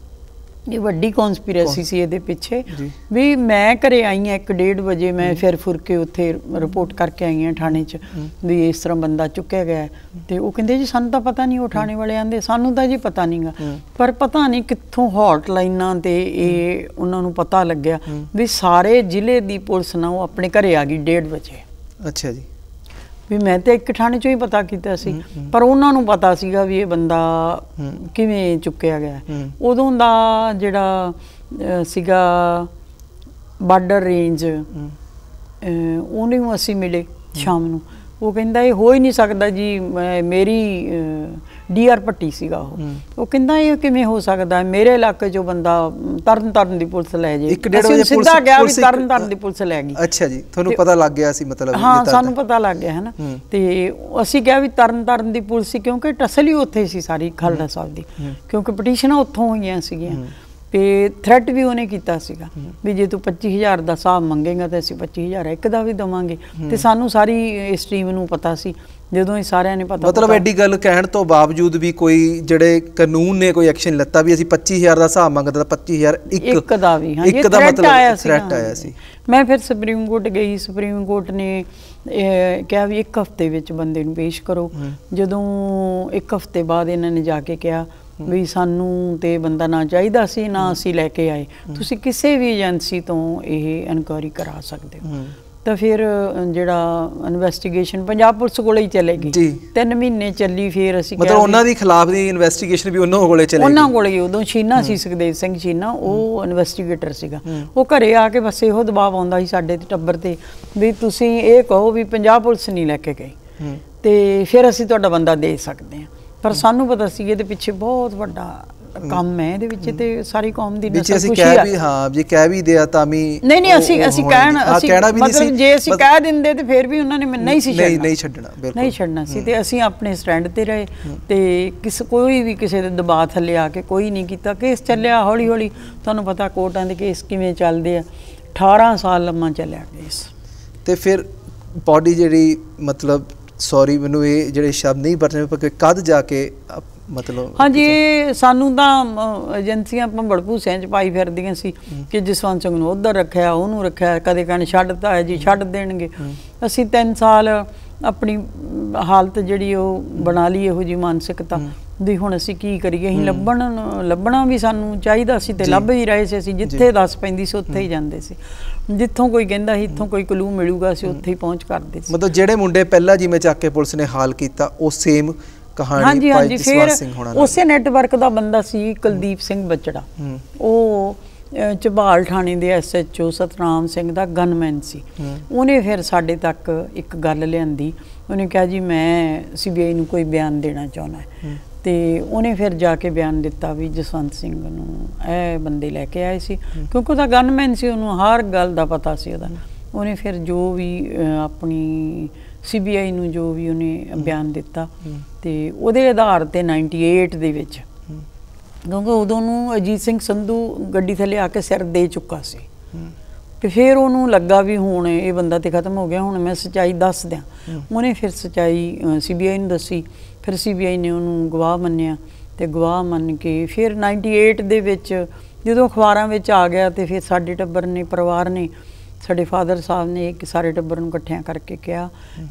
ਇਹ ਵੱਡੀ ਕੌਨਸਪੀਰੇਸੀ ਸੀ ਇਹਦੇ ਪਿੱਛੇ। ਵੀ ਮੈਂ ਘਰੇ ਆਈ ਹਾਂ ਇੱਕ ਡੇਢ ਵਜੇ, ਮੈਂ ਫਿਰ ਫੁਰ ਕੇ ਉੱਥੇ ਰਿਪੋਰਟ ਕਰਕੇ ਆਈ ਹਾਂ ਥਾਣੇ 'ਚ ਵੀ ਇਸ ਤਰ੍ਹਾਂ ਬੰਦਾ ਚੁੱਕਿਆ ਗਿਆ। ਤੇ ਉਹ ਕਹਿੰਦੇ ਜੀ ਸਾਨੂੰ ਤਾਂ ਪਤਾ ਨਹੀਂ। ਉਹ ਥਾਣੇ ਵਾਲੇ ਆਂਦੇ ਸਾਨੂੰ ਤਾਂ ਜੀ ਪਤਾ ਨਹੀਂ ਗਾ, ਪਰ ਪਤਾ ਨਹੀਂ ਕਿੱਥੋਂ ਹੌਟ ਲਾਈਨਾਂ ਤੇ ਇਹ ਉਹਨਾਂ ਨੂੰ ਪਤਾ ਲੱਗਿਆ ਵੀ ਸਾਰੇ ਜ਼ਿਲ੍ਹੇ ਦੀ ਪੁਲਿਸ ਨਾ ਉਹ ਆਪਣੇ ਘਰੇ ਆ ਗਈ ਡੇਢ ਵਜੇ। ਅੱਛਾ ਜੀ। ਵੀ ਮੈਂ ਤਾਂ ਇੱਕ ਥਾਣੇ 'ਚੋਂ ਹੀ ਪਤਾ ਕੀਤਾ ਸੀ, ਪਰ ਉਹਨਾਂ ਨੂੰ ਪਤਾ ਸੀਗਾ ਵੀ ਇਹ ਬੰਦਾ ਕਿਵੇਂ ਚੁੱਕਿਆ ਗਿਆ। ਉਦੋਂ ਦਾ ਜਿਹੜਾ ਸੀਗਾ ਬਾਰਡਰ ਰੇਂਜ, ਉਹਨੂੰ ਅਸੀਂ ਮਿਲੇ ਸ਼ਾਮ ਨੂੰ। ਉਹ ਕਹਿੰਦਾ ਇਹ ਹੋ ਹੀ ਨਹੀਂ ਸਕਦਾ ਜੀ, ਮੇਰੀ ਡੀ ਆਰ ਭੱਟੀ ਸੀਗਾ ਉਹ ਉਹ ਕਹਿੰਦਾ ਇਹ ਕਿਵੇਂ ਹੋ ਸਕਦਾ, ਮੇਰੇ ਇਲਾਕੇ 'ਚੋਂ ਬੰਦਾ ਤਰਨ ਤਾਰਨ ਦੀ ਪੁਲਿਸ ਲੈ ਜੇ। ਅਸੀਂ ਸਿੱਧਾ ਗਿਆ ਵੀ ਤਰਨ ਤਾਰਨ ਦੀ ਪੁਲਿਸ ਲੈ ਗਈ। ਅੱਛਾ ਜੀ, ਤੁਹਾਨੂੰ ਪਤਾ ਲੱਗ ਗਿਆ ਸੀ ਮਤਲਬ? ਹਾਂ, ਸਾਨੂੰ ਪਤਾ ਲੱਗ ਗਿਆ ਹੈ ਨਾ। ਤੇ ਅਸੀਂ ਕਿਹਾ ਵੀ ਤਰਨ ਤਾਰਨ ਦੀ ਪੁਲਿਸ ਸੀ ਕਿਉਂਕਿ ਟਸਲ ਹੀ ਉੱਥੇ ਸੀ ਸਾਰੀ ਖਾਲੜਾ ਸਾਹਿਬ ਦੀ, ਕਿਉਂਕਿ ਪਟੀਸ਼ਨਾਂ ਉੱਥੋਂ ਹੋਈਆਂ ਸੀਗੀਆਂ। ਤੇ ਥ੍ਰੈਟ ਵੀ ਉਹਨੇ ਕੀਤਾ ਸੀਗਾ ਵੀ ਜੇ ਤੂੰ ਪੱਚੀ ਹਜ਼ਾਰ ਦਾ ਹਿਸਾਬ ਮੰਗੇਗਾ ਤਾਂ ਅਸੀਂ ਪੱਚੀ ਹਜ਼ਾਰ ਇੱਕ ਦਾ ਵੀ ਦੇਵਾਂਗੇ। ਤੇ ਸਾਨੂੰ ਸਾਰੀ ਇਸ ਟੀਮ ਨੂੰ ਪਤਾ ਸੀ, ਜਦੋਂ ਇਹ ਸਾਰਿਆਂ ਨੇ ਪਤਾ ਮਤਲਬ ਐਡੀ ਗੱਲ ਕਹਿਣ ਤੋਂ ਬਾਵਜੂਦ ਵੀ ਕੋਈ ਜਿਹੜੇ ਕਾਨੂੰਨ ਨੇ ਕੋਈ ਐਕਸ਼ਨ ਲੱਤਾ ਵੀ ਅਸੀਂ ਪੱਚੀ ਹਜ਼ਾਰ ਦਾ ਹਿਸਾਬ ਮੰਗਦਾ, ਪੱਚੀ ਹਜ਼ਾਰ ਇੱਕ ਦਾ ਵੀ ਇੱਕ ਦਾ ਮਤਲਬ ਥ੍ਰੈਟ ਆਇਆ ਸੀ। ਮੈਂ ਫਿਰ ਸੁਪਰੀਮ ਕੋਰਟ ਗਈ, ਸੁਪਰੀਮ ਕੋਰਟ ਨੇ ਕਿਹਾ ਵੀ ਇੱਕ ਹਫ਼ਤੇ ਵਿੱਚ ਬੰਦੇ ਨੂੰ ਪੇਸ਼ ਕਰੋ। ਜਦੋਂ ਇੱਕ ਹਫ਼ਤੇ ਬਾਅਦ ਇਹਨਾਂ ਨੇ ਜਾ ਕੇ ਕਿਹਾ ਵੀ ਸਾਨੂੰ ਤੇ ਬੰਦਾ ਨਾ ਚਾਹੀਦਾ ਸੀ, ਨਾ ਅਸੀਂ ਲੈ ਕੇ ਆਏ, ਤੁਸੀਂ ਕਿਸੇ ਵੀ ਏਜੰਸੀ ਤੋਂ ਇਹ ਇਨਕੁਆਇਰੀ ਕਰਾ ਸਕਦੇ ਹੋ। ਤਾਂ ਫਿਰ ਜਿਹੜਾ ਇਨਵੈਸਟੀਗੇਸ਼ਨ ਪੰਜਾਬ ਪੁਲਿਸ ਕੋਲੇ ਹੀ ਚਲੇ ਗਈ ਜੀ ਤਿੰਨ ਮਹੀਨੇ ਚੱਲੀ। ਫਿਰ ਅਸੀਂ ਮਤਲਬ ਉਹਨਾਂ ਦੇ ਖਿਲਾਫ ਦੀ ਇਨਵੈਸਟੀਗੇਸ਼ਨ ਵੀ ਉਹਨਾਂ ਕੋਲੇ ਚਲੇ ਗਈ ਉਹਨਾਂ ਕੋਲੇ ਹੀ। ਉਦੋਂ ਸ਼ੀਨਾ ਸੀ ਸੁਖਦੇਵ ਸਿੰਘ ਸ਼ੀਨਾ, ਉਹ ਇਨਵੈਸਟੀਗੇਟਰ ਸੀਗਾ। ਉਹ ਘਰੇ ਆ ਕੇ ਬਸ ਇਹੋ ਦਬਾਅ ਆਉਂਦਾ ਸੀ ਸਾਡੇ ਤੇ ਟੱਬਰ ਤੇ ਵੀ ਤੁਸੀਂ ਇਹ ਕਹੋ ਵੀ ਪੰਜਾਬ ਪੁਲਿਸ ਨਹੀਂ ਲੈ ਕੇ ਗਈ ਤੇ ਫਿਰ ਅਸੀਂ ਤੁਹਾਡਾ ਬੰਦਾ ਦੇ ਸਕਦੇ ਹਾਂ। ਪਰ ਸਾਨੂੰ ਪਤਾ ਸੀ ਇਹਦੇ ਪਿੱਛੇ ਬਹੁਤ ਵੱਡਾ ਕੰਮ ਹੈ ਇਹਦੇ ਵਿੱਚ ਤੇ ਸਾਰੀ ਕੌਮ ਦੀ ਨਸਲ ਅਸੀਂ ਕਹਿ ਵੀ ਹਾਂ ਜੇ ਕਹਿ ਵੀ ਦਿਆ ਤਾਂ ਵੀ ਨਹੀਂ ਨਹੀਂ ਅਸੀਂ ਅਸੀਂ ਕਹਿਣ ਅਸੀਂ ਮਤਲਬ ਜੇ ਅਸੀਂ ਕਹਿ ਦਿੰਦੇ ਤੇ ਫਿਰ ਵੀ ਉਹਨਾਂ ਨੇ ਨਹੀਂ ਸੀ ਛੱਡਣਾ ਨਹੀਂ ਛੱਡਣਾ ਬਿਲਕੁਲ ਨਹੀਂ ਛੱਡਣਾ ਸੀ। ਤੇ ਅਸੀਂ ਆਪਣੇ ਸਟੈਂਡ ਤੇ ਰਹੇ ਤੇ ਕਿਸ ਕੋਈ ਵੀ ਕਿਸੇ ਦੇ ਦਬਾਅ ਥੱਲੇ ਆ ਕੇ ਕੋਈ ਨਹੀਂ ਕੀਤਾ। ਕੇਸ ਚੱਲਿਆ ਹੌਲੀ ਹੌਲੀ, ਤੁਹਾਨੂੰ ਪਤਾ ਕੋਰਟਾਂ ਦੇ ਕੇਸ ਕਿਵੇਂ ਚੱਲਦੇ ਆ, ਅਠਾਰਾਂ ਸਾਲ ਲੰਮਾ ਚੱਲਿਆ ਕੇਸ। ਤੇ ਫਿਰ ਬੋਡੀ ਜਿਹੜੀ ਮਤਲਬ ਸੌਰੀ ਮੈਨੂੰ ਇਹ ਜਿਹੜੇ ਸ਼ਬਦ ਨਹੀਂ ਵਰਤਣੇ ਪਰ ਕਦ ਜਾ ਕੇ ਮਤਲਬ ਹਾਂਜੀ ਇਹ ਸਾਨੂੰ ਤਾਂ ਏਜੰਸੀਆਂ ਭੰਬੜ ਭੂਸਿਆਂ 'ਚ ਪਾਈ ਫਿਰਦੀਆਂ ਸੀ ਕਿ ਜਸਵੰਤ ਸਿੰਘ ਨੂੰ ਉੱਧਰ ਰੱਖਿਆ ਉਹਨੂੰ ਰੱਖਿਆ, ਕਦੇ ਕਹਿਣ ਛੱਡਤਾ ਹੈ ਜੀ ਛੱਡ ਦੇਣਗੇ। ਅਸੀਂ ਤਿੰਨ ਸਾਲ ਆਪਣੀ ਹਾਲਤ ਜਿਹੜੀ ਉਹ ਬਣਾ ਲਈ ਇਹੋ ਜਿਹੀ ਮਾਨਸਿਕਤਾ ਵੀ ਹੁਣ ਅਸੀਂ ਕੀ ਕਰੀਏ। ਅਸੀਂ ਲੱਭਣ ਲੱਭਣਾ ਵੀ ਸਾਨੂੰ ਚਾਹੀਦਾ ਸੀ ਤੇ ਲੱਭ ਹੀ ਰਹੇ ਸੀ। ਅਸੀਂ ਜਿੱਥੇ ਦੱਸ ਪੈਂਦੀ ਸੀ ਉੱਥੇ ਹੀ ਜਾਂਦੇ ਸੀ, ਜਿੱਥੋਂ ਕੋਈ ਕਹਿੰਦਾ ਸੀ ਇੱਥੋਂ ਕੋਈ ਕਲੂ ਮਿਲੂਗਾ ਅਸੀਂ ਉੱਥੇ ਹੀ ਪਹੁੰਚ ਕਰਦੇ ਸੀ। ਮਤਲਬ ਜਿਹੜੇ ਮੁੰਡੇ ਪਹਿਲਾਂ ਜਿਵੇਂ ਚੱਕ ਕੇ ਪੁਲਿਸ ਨੇ ਹਾਲ ਕੀਤਾ ਉਹ ਸੇਮ ਕਹਾਣੀ ਹਾਂਜੀ ਹਾਂਜੀ ਫਿਰ ਉਸੇ ਨੈਟਵਰਕ ਦਾ ਬੰਦਾ ਸੀ ਕੁਲਦੀਪ ਸਿੰਘ ਬੱਚੜਾ। ਉਹ ਝਬਾਲ ਥਾਣੇ ਦੇ S H O Satnam Singh ਦਾ ਗਨਮੈਨ ਸੀ। ਉਹਨੇ ਫਿਰ ਸਾਡੇ ਤੱਕ ਇੱਕ ਗੱਲ ਲਿਆਂਦੀ। ਉਹਨੇ ਕਿਹਾ ਜੀ ਮੈਂ ਸੀ ਬੀ ਆਈ ਨੂੰ ਕੋਈ ਬਿਆਨ ਦੇਣਾ ਚਾਹੁੰਦਾ ਹੈ ਤੇ ਉਹਨੇ ਫਿਰ ਜਾ ਕੇ ਬਿਆਨ ਦਿੱਤਾ ਵੀ ਜਸਵੰਤ ਸਿੰਘ ਨੂੰ ਇਹ ਬੰਦੇ ਲੈ ਕੇ ਆਏ ਸੀ ਕਿਉਂਕਿ ਉਹਦਾ ਗਨਮੈਨ ਸੀ, ਉਹਨੂੰ ਹਰ ਗੱਲ ਦਾ ਪਤਾ ਸੀ ਉਹਦਾ। ਉਹਨੇ ਫਿਰ ਜੋ ਵੀ ਆਪਣੀ ਸੀ ਬੀ ਆਈ ਨੂੰ ਜੋ ਵੀ ਉਹਨੇ ਬਿਆਨ ਦਿੱਤਾ ਤੇ ਉਹਦੇ ਆਧਾਰ ਤੇ ਅਠਾਨਵੇਂ ਦੇ ਵਿੱਚ ਕਿਉਂਕਿ ਉਦੋਂ ਨੂੰ ਅਜੀਤ ਸਿੰਘ ਸੰਧੂ ਗੱਡੀ ਥੱਲੇ ਆ ਕੇ ਸਿਰ ਦੇ ਚੁੱਕਾ ਸੀ ਤੇ ਫਿਰ ਉਹਨੂੰ ਲੱਗਾ ਵੀ ਹੁਣ ਇਹ ਬੰਦਾ ਤੇ ਖਤਮ ਹੋ ਗਿਆ, ਹੁਣ ਮੈਂ ਸੱਚਾਈ ਦੱਸ ਦਿਆਂ। ਉਹਨੇ ਫਿਰ ਸੱਚਾਈ ਸੀ ਬੀ ਆਈ ਨੂੰ ਦੱਸੀ। ਫਿਰ ਸੀ ਬੀ ਆਈ ਨੇ ਉਹਨੂੰ ਗਵਾਹ ਮੰਨਿਆ ਤੇ ਗਵਾਹ ਮੰਨ ਕੇ ਫਿਰ ਅਠਾਨਵੇਂ ਦੇ ਵਿੱਚ ਜਦੋਂ ਅਖਬਾਰਾਂ ਵਿੱਚ ਆ ਗਿਆ ਤੇ ਫਿਰ ਸਾਡੇ ਟੱਬਰ ਨੇ ਪਰਿਵਾਰ ਨੇ ਸਾਡੇ ਫਾਦਰ ਸਾਹਿਬ ਨੇ ਇੱਕ ਸਾਰੇ ਟੱਬਰ ਨੂੰ ਇਕੱਠਿਆਂ ਕਰਕੇ ਕਿਹਾ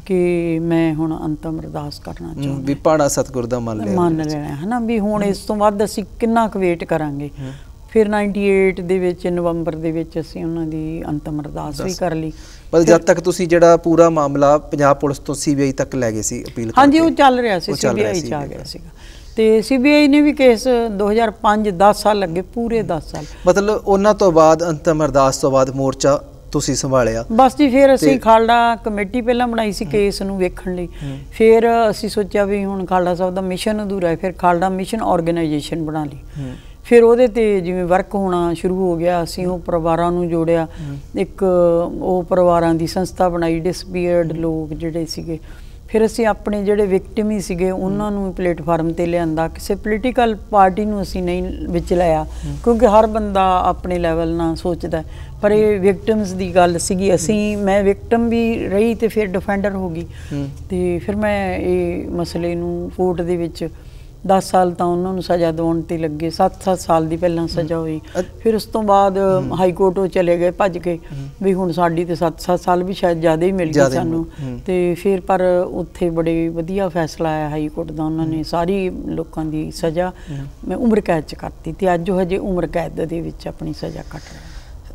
ਕਿ ਮੈਂ ਹੁਣ ਅੰਤਮ ਅਰਦਾਸ ਕਰਨਾ ਚਾਹੁੰਦਾ ਵੀ ਪਾੜਾ ਸਤਿਗੁਰ ਦਾ ਮੰਨ ਲਿਆ ਮੰਨ ਲੈਣਾ ਹੈ ਨਾ ਵੀ ਹੁਣ ਇਸ ਤੋਂ ਬਾਅਦ ਅਸੀਂ ਕਿੰਨਾ ਕੁ ਵੇਟ ਕਰਾਂਗੇ। ਫਿਰ ਅਠਾਨਵੇਂ ਦੇ ਵਿੱਚ ਨਵੰਬਰ ਦੇ ਵਿੱਚ ਅਸੀਂ ਉਹਨਾਂ ਦੀ ਅੰਤਮ ਅਰਦਾਸ ਵੀ ਕਰ ਲਈ। ਪਰ ਜਦ ਤੱਕ ਤੁਸੀਂ ਜਿਹੜਾ ਪੂਰਾ ਮਾਮਲਾ ਪੰਜਾਬ ਪੁਲਿਸ ਤੋਂ ਸੀ ਬੀ ਆਈ ਤੱਕ ਲੈ ਗਏ ਸੀ ਅਪੀਲ ਕਰਕੇ? ਹਾਂਜੀ ਉਹ ਚੱਲ ਰਿਹਾ ਸੀ, ਸੀ ਬੀ ਆਈ 'ਚ ਆ ਗਿਆ ਸੀਗਾ ਤੇ ਸੀ ਬੀ ਆਈ ਨੇ ਵੀ ਕੇਸ ਦੋ ਹਜ਼ਾਰ ਪੰਜ ਦਸ ਸਾਲ ਲੱਗੇ, ਪੂਰੇ ਦਸ ਸਾਲ। ਮਤਲਬ ਉਹਨਾਂ ਤੋਂ ਬਾਅਦ ਅੰਤਮ ਅਰਦਾਸ ਤੋਂ ਬਾਅਦ ਮੋਰਚਾ ਤੁਸੀਂ ਸੰਭਾਲਿਆ? ਬਸ ਜੀ ਫਿਰ ਅਸੀਂ ਖਾਲੜਾ ਕਮੇਟੀ ਪਹਿਲਾਂ ਬਣਾਈ ਸੀ ਕੇਸ ਨੂੰ ਵੇਖਣ ਲਈ। ਫਿਰ ਅਸੀਂ ਸੋਚਿਆ ਵੀ ਹੁਣ ਖਾਲੜਾ ਸਾਹਿਬ ਦਾ ਮਿਸ਼ਨ ਅਧੂਰਾ ਹੈ, ਫਿਰ ਖਾਲੜਾ ਮਿਸ਼ਨ ਆਰਗੇਨਾਈਜੇਸ਼ਨ ਬਣਾ ਲਈ। ਫਿਰ ਉਹਦੇ ਤੇ ਜਿਵੇਂ ਵਰਕ ਹੋਣਾ ਸ਼ੁਰੂ ਹੋ ਗਿਆ, ਅਸੀਂ ਉਹ ਪਰਿਵਾਰਾਂ ਨੂੰ ਜੋੜਿਆ, ਇੱਕ ਉਹ ਪਰਿਵਾਰਾਂ ਦੀ ਸੰਸਥਾ ਬਣਾਈ, ਡਿਸਪੀਅਰਡ ਲੋਕ ਜਿਹੜੇ ਸੀਗੇ। ਫਿਰ ਅਸੀਂ ਆਪਣੇ ਜਿਹੜੇ ਵਿਕਟਿਮ ਹੀ ਸੀਗੇ ਉਹਨਾਂ ਨੂੰ ਪਲੇਟਫਾਰਮ ਤੇ ਲਿਆਂਦਾ। ਕਿਸੇ ਪੋਲੀਟੀਕਲ ਪਾਰਟੀ ਨੂੰ ਅਸੀਂ ਨਹੀਂ ਵਿੱਚ ਲਿਆ ਕਿਉਂਕਿ ਹਰ ਬੰਦਾ ਆਪਣੇ ਲੈਵਲ ਨਾਲ ਸੋਚਦਾ, ਪਰ ਇਹ ਵਿਕਟਿਮਸ ਦੀ ਗੱਲ ਸੀਗੀ। ਅਸੀਂ ਮੈਂ ਵਿਕਟਿਮ ਵੀ ਰਹੀ ਤੇ ਫਿਰ ਡਿਫੈਂਡਰ ਹੋ ਗਈ ਤੇ ਫਿਰ ਮੈਂ ਇਹ ਮਸਲੇ ਨੂੰ ਕੋਰਟ ਦੇ ਵਿੱਚ ਦਸ ਸਾਲ ਤਾਂ ਉਹਨਾਂ ਨੂੰ ਸਜ਼ਾ ਦਿਵਾਉਣ ਤੇ ਲੱਗੇ। ਸੱਤ ਸੱਤ ਸਾਲ ਦੀ ਪਹਿਲਾਂ ਸਜ਼ਾ ਹੋਈ, ਫਿਰ ਉਸ ਤੋਂ ਬਾਅਦ ਹਾਈ ਕੋਰਟ ਉਹ ਚਲੇ ਗਏ ਭੱਜ ਕੇ ਵੀ ਹੁਣ ਸਾਡੀ ਤੇ ਸੱਤ ਸੱਤ ਸਾਲ ਵੀ ਸ਼ਾਇਦ ਜ਼ਿਆਦਾ ਹੀ ਮਿਲ ਗਈ ਸਾਨੂੰ। ਤੇ ਫਿਰ ਪਰ ਉੱਥੇ ਬੜੇ ਵਧੀਆ ਫੈਸਲਾ ਆਇਆ ਹਾਈ ਕੋਰਟ ਦਾ, ਉਹਨਾਂ ਨੇ ਸਾਰੀ ਲੋਕਾਂ ਦੀ ਸਜ਼ਾ ਮੈਂ ਉਮਰ ਕੈਦ 'ਚ ਕਰਤੀ ਤੇ ਅੱਜ ਉਹ ਹਜੇ ਉਮਰ ਕੈਦ ਦੇ ਵਿੱਚ ਆਪਣੀ ਸਜ਼ਾ ਕੱਟ ਰਿਹਾ।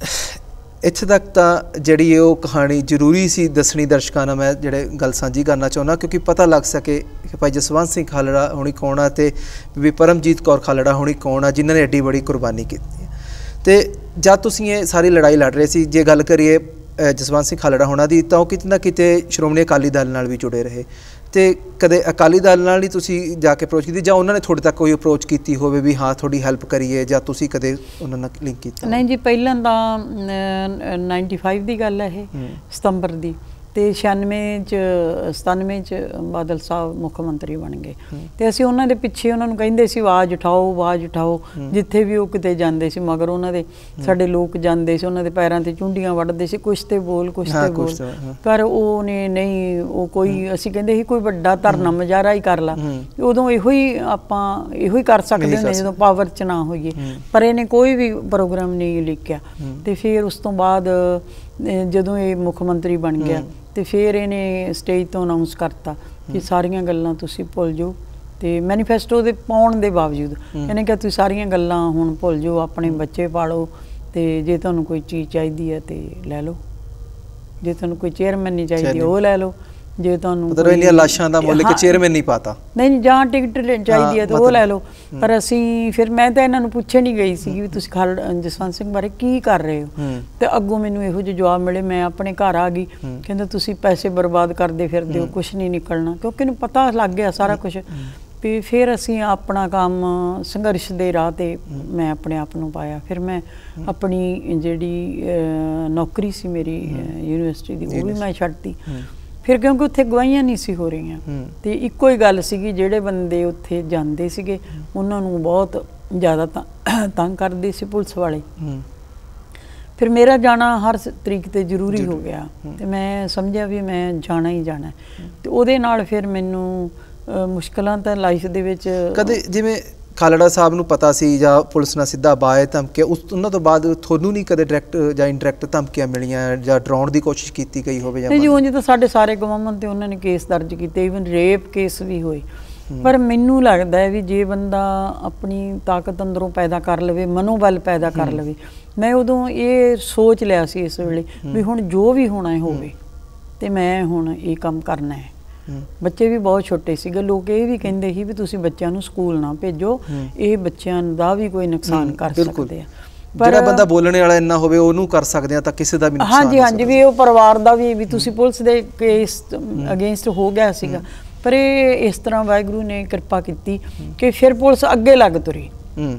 ਇੱਥੇ ਤੱਕ ਤਾਂ ਜਿਹੜੀ ਉਹ ਕਹਾਣੀ ਜ਼ਰੂਰੀ ਸੀ ਦੱਸਣੀ ਦਰਸ਼ਕਾਂ ਨਾਲ, ਮੈਂ ਜਿਹੜੇ ਗੱਲ ਸਾਂਝੀ ਕਰਨਾ ਚਾਹੁੰਦਾ ਕਿਉਂਕਿ ਪਤਾ ਲੱਗ ਸਕੇ ਕਿ ਭਾਈ ਜਸਵੰਤ ਸਿੰਘ ਖਾਲੜਾ ਹੋਣੀ ਕੌਣ ਆ ਤੇ ਬੀਬੀ ਪਰਮਜੀਤ ਕੌਰ ਖਾਲੜਾ ਹੋਣੀ ਕੌਣ ਆ ਜਿਨ੍ਹਾਂ ਨੇ ਐਡੀ ਬੜੀ ਕੁਰਬਾਨੀ ਕੀਤੀ ਹੈ। ਤੇ ਜਦ ਤੁਸੀਂ ਇਹ ਸਾਰੀ ਲੜਾਈ ਲੜ ਰਹੇ ਸੀ, ਜੇ ਗੱਲ ਕਰੀਏ ਜਸਵੰਤ ਸਿੰਘ ਖਾਲੜਾ ਹੋਣਾ ਦੀ, ਤਾਂ ਉਹ ਕਿਤੇ ਨਾ ਕਿਤੇ ਸ਼੍ਰੋਮਣੀ ਅਕਾਲੀ ਦਲ ਨਾਲ ਵੀ ਜੁੜੇ ਰਹੇ ਤੇ ਕਦੇ ਅਕਾਲੀ ਦਲ ਨਾਲ ਹੀ ਤੁਸੀਂ ਜਾ ਕੇ ਅਪਰੋਚ ਕੀਤੀ ਜਾਂ ਉਹਨਾਂ ਨੇ ਤੁਹਾਡੇ ਤੱਕ ਕੋਈ ਅਪਰੋਚ ਕੀਤੀ ਹੋਵੇ ਵੀ ਹਾਂ ਤੁਹਾਡੀ ਹੈਲਪ ਕਰੀਏ, ਜਾਂ ਤੁਸੀਂ ਕਦੇ ਉਹਨਾਂ ਨਾਲ ਲਿੰਕ ਕੀਤਾ? ਨਹੀਂ ਜੀ, ਪਹਿਲਾਂ ਤਾਂ ਪਚਾਨਵੇਂ ਦੀ ਗੱਲ ਹੈ ਇਹ, ਸਤੰਬਰ ਦੀ, ਤੇ ਛਿਆਨਵੇਂ 'ਚ ਸਤਾਨਵੇਂ 'ਚ ਬਾਦਲ ਸਾਹਿਬ ਮੁੱਖ ਮੰਤਰੀ ਬਣ ਗਏ ਤੇ ਅਸੀਂ ਉਹਨਾਂ ਦੇ ਪਿੱਛੇ ਉਹਨਾਂ ਨੂੰ ਕਹਿੰਦੇ ਸੀ ਆਵਾਜ਼ ਉਠਾਓ ਆਵਾਜ਼ ਉਠਾਓ, ਜਿੱਥੇ ਵੀ ਉਹ ਕਿਤੇ ਜਾਂਦੇ ਸੀ ਮਗਰ ਉਹਨਾਂ ਦੇ ਸਾਡੇ ਲੋਕ ਜਾਂਦੇ ਸੀ, ਉਹਨਾਂ ਦੇ ਪੈਰਾਂ ਤੇ ਚੁੰਡੀਆਂ ਵੱਢਦੇ ਸੀ, ਕੁਛ ਤੇ ਬੋਲ ਕੁਛ ਤੇ ਬੋਲ, ਪਰ ਉਹਨੇ ਨਹੀਂ ਉਹ ਕੋਈ, ਅਸੀਂ ਕਹਿੰਦੇ ਸੀ ਕੋਈ ਵੱਡਾ ਧਰਨਾ ਮੁਜ਼ਾਹਰਾ ਹੀ ਕਰ ਲਾ, ਉਦੋਂ ਇਹੋ ਹੀ ਆਪਾਂ ਇਹੋ ਹੀ ਕਰ ਸਕਦੇ ਹੁੰਦੇ ਜਦੋਂ ਪਾਵਰ 'ਚ ਨਾ ਹੋਈਏ, ਪਰ ਇਹਨੇ ਕੋਈ ਵੀ ਪ੍ਰੋਗਰਾਮ ਨਹੀਂ ਲਿਖਿਆ। ਤੇ ਫਿਰ ਉਸ ਤੋਂ ਬਾਅਦ ਜਦੋਂ ਇਹ ਮੁੱਖ ਮੰਤਰੀ ਬਣ ਗਿਆ ਤੇ ਫਿਰ ਇਹਨੇ ਸਟੇਜ ਤੋਂ ਅਨਾਉਂਸ ਕਰਤਾ ਕਿ ਸਾਰੀਆਂ ਗੱਲਾਂ ਤੁਸੀਂ ਭੁੱਲ ਜਾਓ, ਤੇ ਮੈਨੀਫੈਸਟੋ ਦੇ ਪਾਉਣ ਦੇ ਬਾਵਜੂਦ ਇਹਨੇ ਕਿਹਾ ਤੁਸੀਂ ਸਾਰੀਆਂ ਗੱਲਾਂ ਹੁਣ ਭੁੱਲ ਜਾਓ, ਆਪਣੇ ਬੱਚੇ ਪਾਲੋ ਤੇ ਜੇ ਤੁਹਾਨੂੰ ਕੋਈ ਚੀਜ਼ ਚਾਹੀਦੀ ਹੈ ਤੇ ਲੈ ਲਓ। ਜੇ ਤੁਹਾਨੂੰ ਕੋਈ ਚੇਅਰਮੈਨ ਨਹੀਂ ਚਾਹੀਦੀ ਉਹ ਲੈ ਲਓ, ਜੇ ਤੁਹਾਨੂੰ ਮਤਲਬ ਇੰਨੀਆਂ ਲਾਸ਼ਾਂ ਦਾ ਮੁੱਲ ਕਿ ਚੇਅਰਮੈਨ ਨਹੀਂ ਪਾਤਾ, ਨਹੀਂ ਜਾਂ ਟਿਕਟ ਚਾਹੀਦੀ ਹੈ ਤਾਂ ਉਹ ਲੈ ਲਓ। ਪਰ ਅਸੀਂ ਫਿਰ ਮੈਂ ਤਾਂ ਇਹਨਾਂ ਨੂੰ ਪੁੱਛਣ ਹੀ ਗਈ ਸੀ ਵੀ ਤੁਸੀਂ ਖਾਲੜਾ ਜਸਵੰਤ ਸਿੰਘ ਬਾਰੇ ਕੀ ਕਰ ਰਹੇ ਹੋ, ਤੇ ਅੱਗੋਂ ਮੈਨੂੰ ਇਹੋ ਜਿਹੇ ਜਵਾਬ ਮਿਲੇ। ਮੈਂ ਆਪਣੇ ਘਰ ਆ ਗਈ, ਕਹਿੰਦੇ ਤੁਸੀਂ ਪੈਸੇ ਬਰਬਾਦ ਕਰਦੇ ਫਿਰਦੇ ਹੋ, ਕੁਛ ਨਹੀਂ ਨਿਕਲਣਾ, ਕਿਉਂਕਿ ਇਹਨੂੰ ਪਤਾ ਲੱਗ ਗਿਆ ਸਾਰਾ ਕੁਛ। ਵੀ ਫਿਰ ਅਸੀਂ ਆਪਣਾ ਕੰਮ ਸੰਘਰਸ਼ ਦੇ ਰਾਹ 'ਤੇ ਮੈਂ ਆਪਣੇ ਆਪ ਨੂੰ ਪਾਇਆ। ਫਿਰ ਮੈਂ ਆਪਣੀ ਜਿਹੜੀ ਨੌਕਰੀ ਸੀ ਮੇਰੀ ਯੂਨੀਵਰਸਿਟੀ ਦੀ ਉਹ ਵੀ ਮੈਂ ਛੱਡਤੀ ਫਿਰ, ਕਿਉਂਕਿ ਉੱਥੇ ਗਵਾਹੀਆਂ ਨਹੀਂ ਸੀ ਹੋ ਰਹੀਆਂ। ਤੇ ਇੱਕੋ ਹੀ ਗੱਲ ਸੀਗੀ, ਜਿਹੜੇ ਬੰਦੇ ਉੱਥੇ ਜਾਂਦੇ ਸੀਗੇ ਉਹਨਾਂ ਨੂੰ ਬਹੁਤ ਜ਼ਿਆਦਾ ਤੰਗ ਕਰਦੇ ਸੀ ਪੁਲਿਸ ਵਾਲੇ। ਫਿਰ ਮੇਰਾ ਜਾਣਾ ਹਰ ਤਰੀਕ 'ਤੇ ਜ਼ਰੂਰੀ ਹੋ ਗਿਆ, ਤੇ ਮੈਂ ਸਮਝਿਆ ਵੀ ਮੈਂ ਜਾਣਾ ਹੀ ਜਾਣਾ। ਤੇ ਉਹਦੇ ਨਾਲ ਫਿਰ ਮੈਨੂੰ ਮੁਸ਼ਕਲਾਂ ਤਾਂ ਲਾਈਫ ਦੇ ਵਿੱਚ ਕਦੇ, ਜਿਵੇਂ ਖਾਲੜਾ ਸਾਹਿਬ ਨੂੰ ਪਤਾ ਸੀ ਜਾਂ ਪੁਲਿਸ ਨਾਲ ਸਿੱਧਾ ਬਾਏ ਧਮਕੀਆਂ, ਉਸ ਉਹਨਾਂ ਤੋਂ ਬਾਅਦ ਤੁਹਾਨੂੰ ਨਹੀਂ ਕਦੇ ਡਾਇਰੈਕਟ ਜਾਂ ਇੰਡਾਇਰੈਕਟ ਧਮਕੀਆਂ ਮਿਲੀਆਂ ਜਾਂ ਡਰਾਉਣ ਦੀ ਕੋਸ਼ਿਸ਼ ਕੀਤੀ ਗਈ ਹੋਵੇ? ਜਾਂ ਨਹੀਂ ਜੀ, ਉਂਝ ਤਾਂ ਸਾਡੇ ਸਾਰੇ ਗਵਾਹਾਂ 'ਤੇ ਉਹਨਾਂ ਨੇ ਕੇਸ ਦਰਜ ਕੀਤੇ, ਈਵਨ ਰੇਪ ਕੇਸ ਵੀ ਹੋਏ। ਪਰ ਮੈਨੂੰ ਲੱਗਦਾ ਹੈ ਵੀ ਜੇ ਬੰਦਾ ਆਪਣੀ ਤਾਕਤ ਅੰਦਰੋਂ ਪੈਦਾ ਕਰ ਲਵੇ, ਮਨੋਬਲ ਪੈਦਾ ਕਰ ਲਵੇ। ਮੈਂ ਉਦੋਂ ਇਹ ਸੋਚ ਲਿਆ ਸੀ ਇਸ ਵੇਲੇ ਵੀ ਹੁਣ ਜੋ ਵੀ ਹੋਣਾ ਹੈ ਹੋਵੇ, ਤੇ ਮੈਂ ਹੁਣ ਇਹ ਕੰਮ ਕਰਨਾ ਹੈ। ਬੱਚੇ ਵੀ ਬਹੁਤ ਛੋਟੇ ਸੀਗੇ, ਲੋਕ ਇਹ ਵੀ ਕਹਿੰਦੇ ਸੀ ਵੀ ਤੁਸੀਂ ਬੱਚਿਆਂ ਨੂੰ ਸਕੂਲ ਨਾ ਭੇਜੋ, ਇਹ ਬੱਚਿਆਂ ਦਾ ਵੀ ਕੋਈ ਨੁਕਸਾਨ ਕਰ ਸਕਦੇ ਆ। ਜਿਹੜਾ ਬੰਦਾ ਬੋਲਣੇ ਵਾਲਾ ਇੰਨਾ ਹੋਵੇ ਉਹਨੂੰ ਕਰ ਸਕਦੇ ਆ ਤਾਂ ਕਿਸੇ ਦਾ ਵੀ ਨੁਕਸਾਨ। ਹਾਂਜੀ ਹਾਂਜੀ, ਵੀ ਉਹ ਪਰਿਵਾਰ ਦਾ ਵੀ ਵੀ ਤੁਸੀਂ ਪੁਲਿਸ ਦੇ ਕੇਸ ਅਗੇਂਸਟ ਹੋ ਗਿਆ ਸੀਗਾ। ਪਰ ਇਹ ਇਸ ਤਰ੍ਹਾਂ ਵਾਹਿਗੁਰੂ ਨੇ ਕਿਰਪਾ ਕੀਤੀ ਕਿ ਫਿਰ ਪੁਲਿਸ ਅੱਗੇ ਲੱਗ ਤੁਰੀ,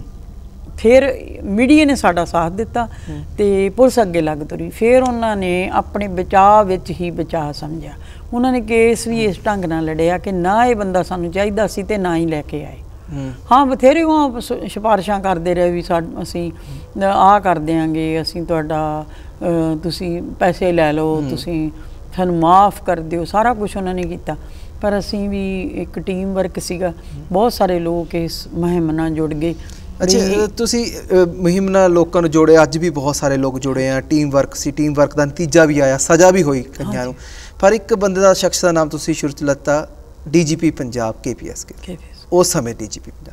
ਫਿਰ ਮੀਡੀਆ ਨੇ ਸਾਡਾ ਸਾਥ ਦਿੱਤਾ ਤੇ ਪੁਲਿਸ ਅੱਗੇ ਲੱਗ ਤੁਰੀ। ਫਿਰ ਉਹਨਾਂ ਨੇ ਆਪਣੇ ਬਚਾਅ ਵਿੱਚ ਹੀ ਬਚਾਅ ਸਮਝਿਆ। ਉਹਨਾਂ ਨੇ ਕੇਸ ਵੀ ਇਸ ਢੰਗ ਨਾਲ ਲੜਿਆ ਕਿ ਨਾ ਇਹ ਬੰਦਾ ਸਾਨੂੰ ਚਾਹੀਦਾ ਸੀ ਤੇ ਨਾ ਹੀ ਲੈ ਕੇ ਆਏ। ਹਾਂ, ਬਥੇਰੇ ਉਹ ਸਿਫਾਰਿਸ਼ਾਂ ਕਰਦੇ ਰਹੇ ਵੀ ਸਾ ਅਸੀਂ ਆਹ ਕਰ ਦਿਆਂਗੇ, ਅਸੀਂ ਤੁਹਾਡਾ ਤੁਸੀਂ ਪੈਸੇ ਲੈ ਲਓ, ਤੁਸੀਂ ਸਾਨੂੰ ਮਾफ़ ਕਰ ਦਿਓ, ਸਾਰਾ ਕੁਛ ਉਹਨਾਂ ਨੇ ਕੀਤਾ। ਪਰ ਅਸੀਂ ਵੀ ਇੱਕ ਟੀਮ ਵਰਕ ਸੀਗਾ, ਬਹੁਤ ਸਾਰੇ ਲੋਕ ਇਸ ਮੁਹਿੰਮ ਨਾਲ ਜੁੜ ਗਏ। ਅੱਛਾ, ਤੁਸੀਂ ਮੁਹਿੰਮ ਨਾਲ ਲੋਕਾਂ ਨੂੰ ਜੋੜਿਆ, ਅੱਜ ਵੀ ਬਹੁਤ ਸਾਰੇ ਲੋਕ ਜੁੜੇ ਆ, ਟੀਮ ਵਰਕ ਸੀ, ਟੀਮ ਵਰਕ ਦਾ ਨਤੀਜਾ ਵੀ ਆਇਆ, ਸਜ਼ਾ ਵੀ ਹੋਈ ਕਈਆਂ ਨੂੰ। ਪਰ ਇੱਕ ਬੰਦੇ ਦਾ, ਸ਼ਖਸ ਦਾ ਨਾਮ ਤੁਸੀਂ ਸ਼ੁਰੂ 'ਚ ਲੱਤਾ, ਡੀ ਜੀ ਪੀ ਪੰਜਾਬ ਕੇ ਪੀ ਐਸ ਕੇ, ਉਸ ਸਮੇਂ ਡੀ ਜੀ ਪੀ ਪੰਜਾਬ,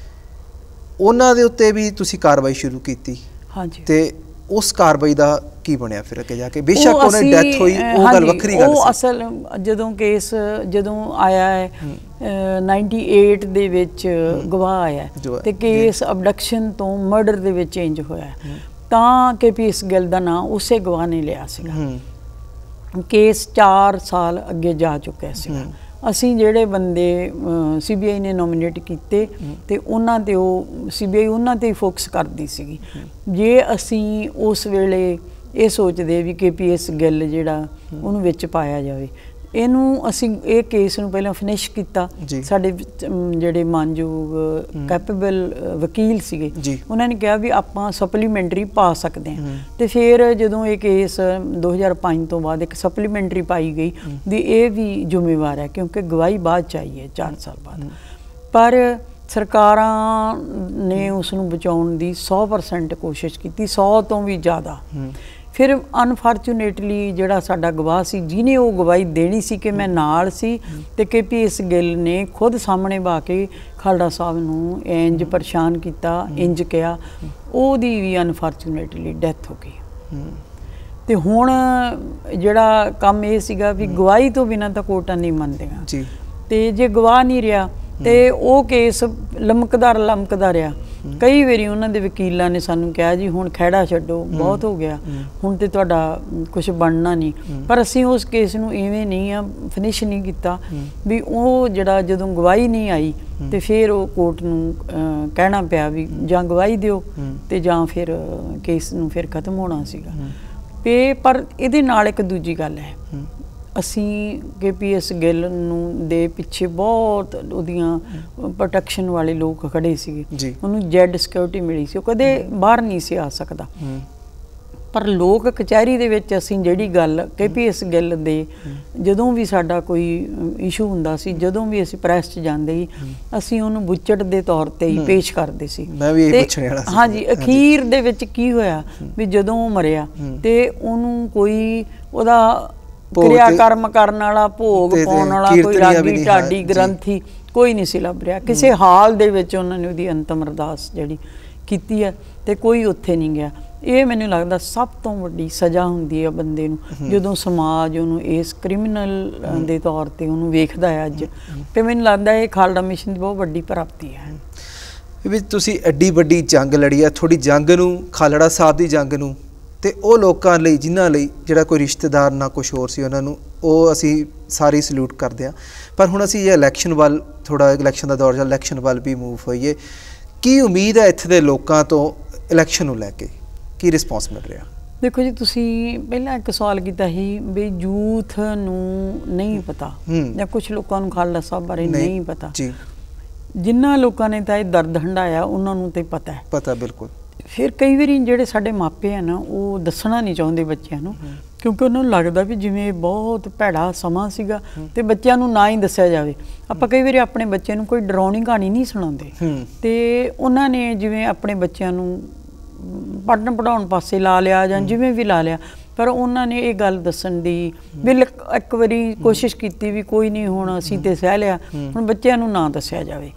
ਉਹਨਾਂ ਦੇ ਉੱਤੇ ਵੀ ਤੁਸੀਂ ਕਾਰਵਾਈ ਸ਼ੁਰੂ ਕੀਤੀ। ਹਾਂਜੀ, ਤੇ ਉਸ ਕਾਰਵਾਈ ਦਾ ਕੀ ਬਣਿਆ ਫਿਰ ਅੱਗੇ ਜਾ ਕੇ? ਬੇਸ਼ੱਕ ਉਹਨਾਂ ਦੀ ਡੈਥ ਹੋਈ, ਉਹ ਗੱਲ ਵੱਖਰੀ ਗੱਲ ਸੀ। ਉਹ ਅਸਲ ਜਦੋਂ ਕੇਸ ਜਦੋਂ ਆਇਆ ਹੈ ਅਠਾਨਵੇਂ ਦੇ ਵਿੱਚ ਗਵਾਹ ਆਇਆ ਤੇ ਕੇਸ ਅਬਡਕਸ਼ਨ ਤੋਂ ਮਰਡਰ ਦੇ ਵਿੱਚ ਚੇਂਜ ਹੋਇਆ, ਤਾਂ ਕੇ ਪੀ ਐਸ ਗਿੱਲ ਦਾ ਨਾਂ ਉਸੇ ਗਵਾਹ ਨੇ ਲਿਆ ਸੀਗਾ। ਕੇਸ ਚਾਰ ਸਾਲ ਅੱਗੇ ਜਾ ਚੁੱਕਿਆ ਸੀਗਾ। ਅਸੀਂ ਜਿਹੜੇ ਬੰਦੇ ਸੀ ਬੀ ਆਈ ਨੇ ਨੋਮੀਨੇਟ ਕੀਤੇ ਤੇ ਉਹਨਾਂ 'ਤੇ ਉਹ ਸੀ ਬੀ ਆਈ ਉਹਨਾਂ 'ਤੇ ਹੀ ਫੋਕਸ ਕਰਦੀ ਸੀਗੀ। ਜੇ ਅਸੀਂ ਉਸ ਵੇਲੇ ਇਹ ਸੋਚਦੇ ਵੀ ਕੇ ਪੀ ਐਸ ਗਿੱਲ ਜਿਹੜਾ ਉਹਨੂੰ ਵਿੱਚ ਪਾਇਆ ਜਾਵੇ, ਇਹਨੂੰ ਅਸੀਂ ਇਹ ਕੇਸ ਨੂੰ ਪਹਿਲਾਂ ਫਿਨਿਸ਼ ਕੀਤਾ। ਸਾਡੇ ਜਿਹੜੇ ਮਾਨਯੋਗ ਕੈਪੇਬਲ ਵਕੀਲ ਸੀਗੇ, ਉਹਨਾਂ ਨੇ ਕਿਹਾ ਵੀ ਆਪਾਂ ਸਪਲੀਮੈਂਟਰੀ ਪਾ ਸਕਦੇ ਹਾਂ। ਤੇ ਫਿਰ ਜਦੋਂ ਇਹ ਕੇਸ ਦੋ ਹਜ਼ਾਰ ਪੰਜ ਤੋਂ ਬਾਅਦ ਇੱਕ ਸਪਲੀਮੈਂਟਰੀ ਪਾਈ ਗਈ ਵੀ ਇਹ ਵੀ ਜ਼ਿੰਮੇਵਾਰ ਹੈ, ਕਿਉਂਕਿ ਗਵਾਹੀ ਬਾਅਦ 'ਚ ਆਈ ਹੈ ਚਾਰ ਸਾਲ ਬਾਅਦ। ਪਰ ਸਰਕਾਰਾਂ ਨੇ ਉਸ ਨੂੰ ਬਚਾਉਣ ਦੀ ਸੌ ਪਰਸੈਂਟ ਕੋਸ਼ਿਸ਼ ਕੀਤੀ, ਸੌ ਤੋਂ ਵੀ ਜ਼ਿਆਦਾ। ਫਿਰ ਅਨਫੋਰਚੂਨੇਟਲੀ ਜਿਹੜਾ ਸਾਡਾ ਗਵਾਹ ਸੀ, ਜਿਹਨੇ ਉਹ ਗਵਾਹੀ ਦੇਣੀ ਸੀ ਕਿ ਮੈਂ ਨਾਲ ਸੀ, ਤੇ ਕੇ ਪੀ ਐਸ ਗਿੱਲ ਨੇ ਖੁਦ ਸਾਹਮਣੇ ਬਾ ਕੇ ਖਾਲੜਾ ਸਾਹਿਬ ਨੂੰ ਇੰਜ ਪਰੇਸ਼ਾਨ ਕੀਤਾ, ਇੰਜ ਕਿਹਾ, ਉਹਦੀ ਵੀ ਅਨਫੋਰਚੂਨੇਟਲੀ ਡੈਥ ਹੋ ਗਈ। ਤੇ ਹੁਣ ਜਿਹੜਾ ਕੰਮ ਇਹ ਸੀਗਾ ਵੀ ਗਵਾਹੀ ਤੋਂ ਬਿਨਾਂ ਤਾਂ ਕੋਰਟਾਂ ਨਹੀਂ ਮੰਨਦੀਆਂ, ਤੇ ਜੇ ਗਵਾਹ ਨਹੀਂ ਰਿਹਾ ਤੇ ਉਹ ਕੇਸ ਲਮਕਦਾ ਲਮਕਦਾ ਰਿਹਾ। ਕਈ ਵਾਰੀ ਉਹਨਾਂ ਦੇ ਵਕੀਲਾਂ ਨੇ ਸਾਨੂੰ ਕਿਹਾ ਜੀ ਹੁਣ ਖਹਿੜਾ ਛੱਡੋ, ਬਹੁਤ ਹੋ ਗਿਆ, ਹੁਣ ਤੇ ਤੁਹਾਡਾ ਕੁਝ ਬਣਨਾ ਨਹੀਂ। ਪਰ ਅਸੀਂ ਉਸ ਕੇਸ ਨੂੰ ਇਵੇਂ ਨਹੀਂ ਆ ਫਿਨਿਸ਼ ਨਹੀਂ ਕੀਤਾ ਵੀ ਉਹ ਜਿਹੜਾ ਜਦੋਂ ਗਵਾਹੀ ਨਹੀਂ ਆਈ ਤੇ ਫਿਰ ਉਹ ਕੋਰਟ ਨੂੰ ਕਹਿਣਾ ਪਿਆ ਵੀ ਜਾਂ ਗਵਾਹੀ ਦਿਓ ਤੇ ਜਾਂ ਫਿਰ ਕੇਸ ਨੂੰ ਫਿਰ ਖਤਮ ਹੋਣਾ ਸੀਗਾ। ਤੇ ਪਰ ਇਹਦੇ ਨਾਲ ਇੱਕ ਦੂਜੀ ਗੱਲ ਹੈ, ਅਸੀਂ ਕੇ ਪੀ ਐਸ ਗਿੱਲ ਨੂੰ ਦੇ ਪਿੱਛੇ ਬਹੁਤ ਉਹਦੀਆਂ ਪ੍ਰੋਟੈਕਸ਼ਨ ਵਾਲੇ ਲੋਕ ਖੜੇ ਸੀਗੇ। ਉਹਨੂੰ ਜੈਡ ਸਿਕਿਉਰਿਟੀ ਮਿਲੀ ਸੀ, ਉਹ ਕਦੇ ਬਾਹਰ ਨਹੀਂ ਸੀ ਆ ਸਕਦਾ। ਪਰ ਲੋਕ ਕਚਹਿਰੀ ਦੇ ਵਿੱਚ ਅਸੀਂ ਜਿਹੜੀ ਗੱਲ ਕੇ ਪੀ ਐਸ ਗਿੱਲ ਦੇ, ਜਦੋਂ ਵੀ ਸਾਡਾ ਕੋਈ ਇਸ਼ੂ ਹੁੰਦਾ ਸੀ, ਜਦੋਂ ਵੀ ਅਸੀਂ ਪ੍ਰੈਸ 'ਚ ਜਾਂਦੇ ਸੀ, ਅਸੀਂ ਉਹਨੂੰ ਬੁੱਚੜ ਦੇ ਤੌਰ 'ਤੇ ਹੀ ਪੇਸ਼ ਕਰਦੇ ਸੀ। ਹਾਂਜੀ, ਅਖੀਰ ਦੇ ਵਿੱਚ ਕੀ ਹੋਇਆ ਵੀ ਜਦੋਂ ਉਹ ਮਰਿਆ ਤੇ ਉਹਨੂੰ ਕੋਈ ਉਹਦਾ ਕਿਰਿਆ ਕਰਮ ਕਰਨ ਵਾਲਾ, ਭੋਗ ਪਾਉਣ ਵਾਲਾ, ਕੋਈ ਰਾਗੀ ਢਾਡੀ ਗ੍ਰੰਥੀ ਕੋਈ ਨਹੀਂ ਸੀ ਲੱਭ ਰਿਹਾ। ਕਿਸੇ ਹਾਲ ਦੇ ਵਿੱਚ ਉਹਨਾਂ ਨੇ ਉਹਦੀ ਅੰਤਮ ਅਰਦਾਸ ਜਿਹੜੀ ਕੀਤੀ ਹੈ ਤੇ ਕੋਈ ਉੱਥੇ ਨਹੀਂ ਗਿਆ। ये मैनूं लगदा सब तो वड्डी सज़ा हुंदी है बंदे नूं जदों समाज उहनूं इस क्रिमिनल दे तौर ते उहनूं वेखदा है अज। ते मैनूं लगदा ये खालड़ा मिशन दी बहुत वड्डी प्राप्ति है। भी तुसीं एड्डी वड्डी जंग लड़ी है, थोड़ी जंग नूं खालड़ा साहब दी जंग नूं ते ਉਹ ਲੋਕਾਂ ਲਈ ਜਿਨ੍ਹਾਂ ਲਈ ਜਿਹੜਾ ਕੋਈ ਰਿਸ਼ਤੇਦਾਰ ਨਾ ਕੁਛ ਹੋਰ ਸੀ ਉਹਨਾਂ ਨੂੰ ਉਹ ਅਸੀਂ ਸਾਰੀ ਸਲੂਟ ਕਰਦੇ ਹਾਂ। ਪਰ ਹੁਣ ਅਸੀਂ ਇਹ ਇਲੈਕਸ਼ਨ ਵੱਲ ਥੋੜਾ ਇਲੈਕਸ਼ਨ ਦਾ ਦੌਰ ਚੱਲ ਇਲੈਕਸ਼ਨ ਵੱਲ ਵੀ ਮੂਵ ਹੋਈਏ, ਕੀ ਉਮੀਦ ਹੈ ਇੱਥੇ ਦੇ ਲੋਕਾਂ ਤੋਂ ਇਲੈਕਸ਼ਨ ਨੂੰ ਲੈ ਕੇ, ਕੀ ਰਿਸਪੌਂਸ ਮਿਲ ਰਿਹਾ? ਦੇਖੋ ਜੀ ਤੁਸੀਂ ਪਹਿਲਾਂ ਇੱਕ ਸਵਾਲ ਕੀਤਾ ਸੀ ਵੀ ਯੂਥ ਨੂੰ ਨਹੀਂ ਪਤਾ ਜਾਂ ਕੁਝ ਲੋਕਾਂ ਨੂੰ ਖਾਲੜਾ ਸਾਹਿਬ ਬਾਰੇ ਨਹੀਂ ਪਤਾ ਜੀ। ਜਿਨ੍ਹਾਂ ਲੋਕਾਂ ਨੇ ਤਾਂ ਇਹ ਦਰਦ ਹੰਢਾਇਆ ਉਹਨਾਂ ਨੂੰ ਤੇ ਪਤਾ ਹੈ। ਪਤਾ ਬਿਲਕੁਲ। फिर कई बारी ਜਿਹੜੇ ਸਾਡੇ ਮਾਪੇ ਆ ਨਾ ਉਹ ਦੱਸਣਾ ਨਹੀਂ ਚਾਹੁੰਦੇ ਬੱਚਿਆਂ ਨੂੰ ਕਿਉਂਕਿ ਉਹਨਾਂ ਨੂੰ ਲੱਗਦਾ ਵੀ ਜਿਵੇਂ ਬਹੁਤ ਭੈੜਾ ਸਮਾਂ ਸੀਗਾ ਤੇ ਬੱਚਿਆਂ ਨੂੰ ਨਾ ਹੀ ਦੱਸਿਆ ਜਾਵੇ। ਆਪਾਂ ਕਈ ਵਾਰੀ ਆਪਣੇ ਬੱਚੇ ਨੂੰ ਕੋਈ ਡਰਾਉਣੀ ਕਹਾਣੀ ਨਹੀਂ ਸੁਣਾਉਂਦੇ ਤੇ ਉਹਨਾਂ ਨੇ ਜਿਵੇਂ ਆਪਣੇ ਬੱਚਿਆਂ ਨੂੰ ਪੜ੍ਹਨ ਪੜ੍ਹਾਉਣ ਪਾਸੇ ਲਾ ਲਿਆ ਜਾਂ ਜਿਵੇਂ ਵੀ ਲਾ ਲਿਆ, ਪਰ ਉਹਨਾਂ ਨੇ ਇਹ ਗੱਲ ਦੱਸਣ ਦੀ ਵੀ ਇੱਕ ਵਾਰੀ ਕੋਸ਼ਿਸ਼ ਕੀਤੀ ਵੀ ਕੋਈ ਨਹੀਂ ਹੁਣ ਅਸੀਂ ਤੇ ਸਹਿ ਲਿਆ, ਹੁਣ ਬੱਚਿਆਂ ਨੂੰ ਨਾ ਦੱਸਿਆ ਜਾਵੇ।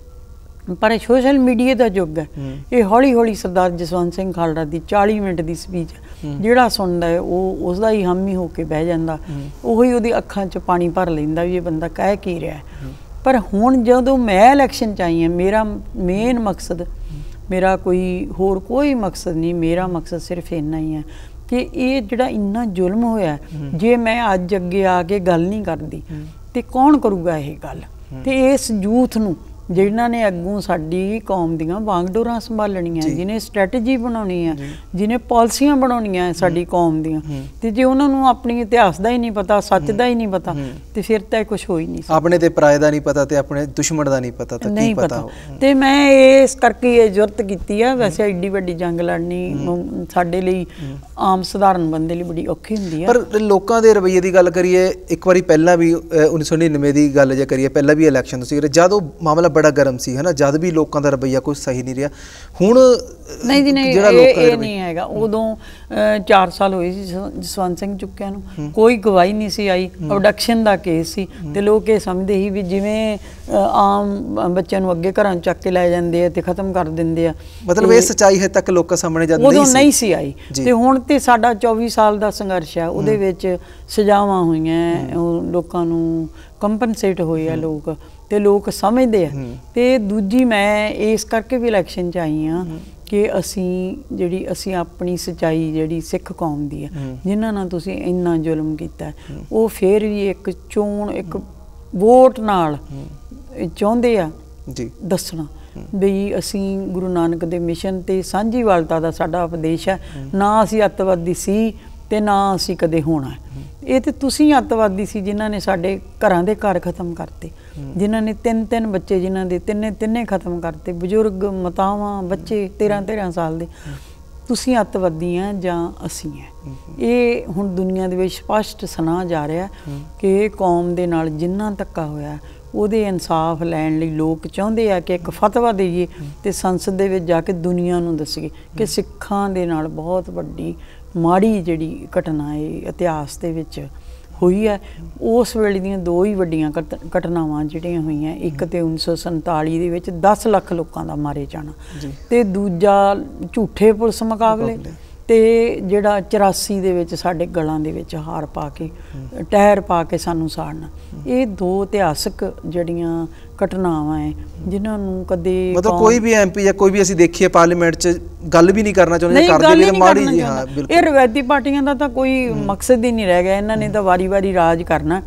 पर सोशल मीडिया का युग है, ये हौली हौली सरदार जसवंत सिंह खालड़ा की चाली मिनट की स्पीच जिहड़ा सुनता है वो उसका ही हामी होके बह जाता, उही उहदी अखां च पानी भर लैंदा भी ये बंदा कह की रहा है। पर हुण जदों मैं इलैक्शन च आई हाँ, मेरा मेन मकसद, मेरा कोई होर कोई मकसद नहीं, मेरा मकसद सिर्फ इन्ना ही है कि ये जिहड़ा इन्ना जुल्म होया जे मैं अज अगे आके गल नहीं करदी ते कौन करूगा ये गल। ते इस यूथ नूं जिन्हां ने अगों साडी कौम दीआं वांगडोरां संभालणीआं, जिन्हें स्ट्रैटेजी बनाउणी है, जिन्हें पॉलिसियां बनाउणीआं साडी कौम दीआं, ते जे उन्हां नूं अपने इतिहास दा ही नहीं पता, सच दा ही नहीं पता ते फिर तां कुछ हो ही नहीं सकदा। अपने ते पराए दा नहीं पता ते अपने दुश्मन दा नहीं पता तां की पता हो। ते मैं इस करके ये जुरत कीती है। वैसे एड्डी वड्डी जंग लड़नी साडे लई आम सधारण बंदे लई बड़ी औखी हुंदी है। पर लोकां दे रवैये दी गल करिए, एक वारी पहला भी उन्नीस सौ नड़िनवे दी गल जे करिए, पहला भी इलैक्शन सी जद ओह मामला बड़ा गर्म सी है ना, जद भी लोगों का रवैया कोई सही नहीं रहा। हुण नहीं जी नहीं, ये नहीं हैगा। उदों चार साल होए सी जसवंत सिंह चुक्किया नूं, कोई गवाही नहीं सी आई, अबडक्शन दा केस सी ते लोग ये समझदे ही भी जिवें आम बच्चों नूं अगे घरां चक के लै जांदे आ ते खत्म कर दिंदे आ। मतलब ये सच्चाई है तक लोकां सामने जद नहीं सी नहीं सी आई ते हुण ते साडा चौबीस साल दा संघर्ष है, उहदे विच सजावां होईआं, लोकां नूं कंपनसेट होए आ लोग ते लोग समझते हैं। तो दूजी मैं इस करके भी इलैक्शन च आई हाँ कि असी जिहड़ी असी अपनी सच्चाई जिहड़ी सिख कौम दी है जिन्हां नाल तुसीं इन्ना जुल्म कीता वो फिर भी एक चोण एक वोट नाल चाहुंदे आ जी दसना भी असी गुरु नानक दे मिशन ते सांझीवालता दा साडा उपदेश है, ना असी अतवादी सी ते ना असी कदे होना है। ये तो तुसीं अतवादी सी जिन्हां ने साडे घरां दे घर खत्म करते, जिन्हां ने तीन तीन बच्चे जिन्हां दे तिन्ने तिन्ने खत्म करते, बजुर्ग मातावां बच्चे तेरह तेरह साल दे। तुसीं अतवादी हैं जां असीं हैं, ये हुण दुनिया दे विच स्पष्ट सुना जा रहा है कि कौम दे नाल जिन्ना धक्का होया ਉਹਦੇ इंसाफ लैण लई लोग चाहुंदे आ कि एक फतवा देईए ते संसद दे विच जाके दुनिया नूं दसीए कि सिखां दे नाल बहुत वड्डी माड़ी जिहड़ी घटना है इतिहास दे विच होई है। उस वेले दीयां दो ही वड्डियां घटनावां जिहड़ियां होईआं, एक ते उन्नीस सौ संताली दे विच दस लख लोकां दा मारे जाना ते दूजा झूठे पुलिस मुकाबले ते जिहड़ा चौरासी दे विच साडे गलां दे विच हार पा के टहर पा के सानू साड़ना। ये दो इतिहासक जिहड़ियां घटनावां है जिन्हां नूं कदे मतलब कोई भी एम पी या कोई भी असीं देखिए पार्लीमेंट च गल भी नहीं करना चाहुंदे, करदे भी माड़ी जी। हाँ बिल्कुल, ये रवायती पार्टियां दा तां कोई मकसद ही नहीं रह गया, इन्हां ने तां वारी वारी राज करना,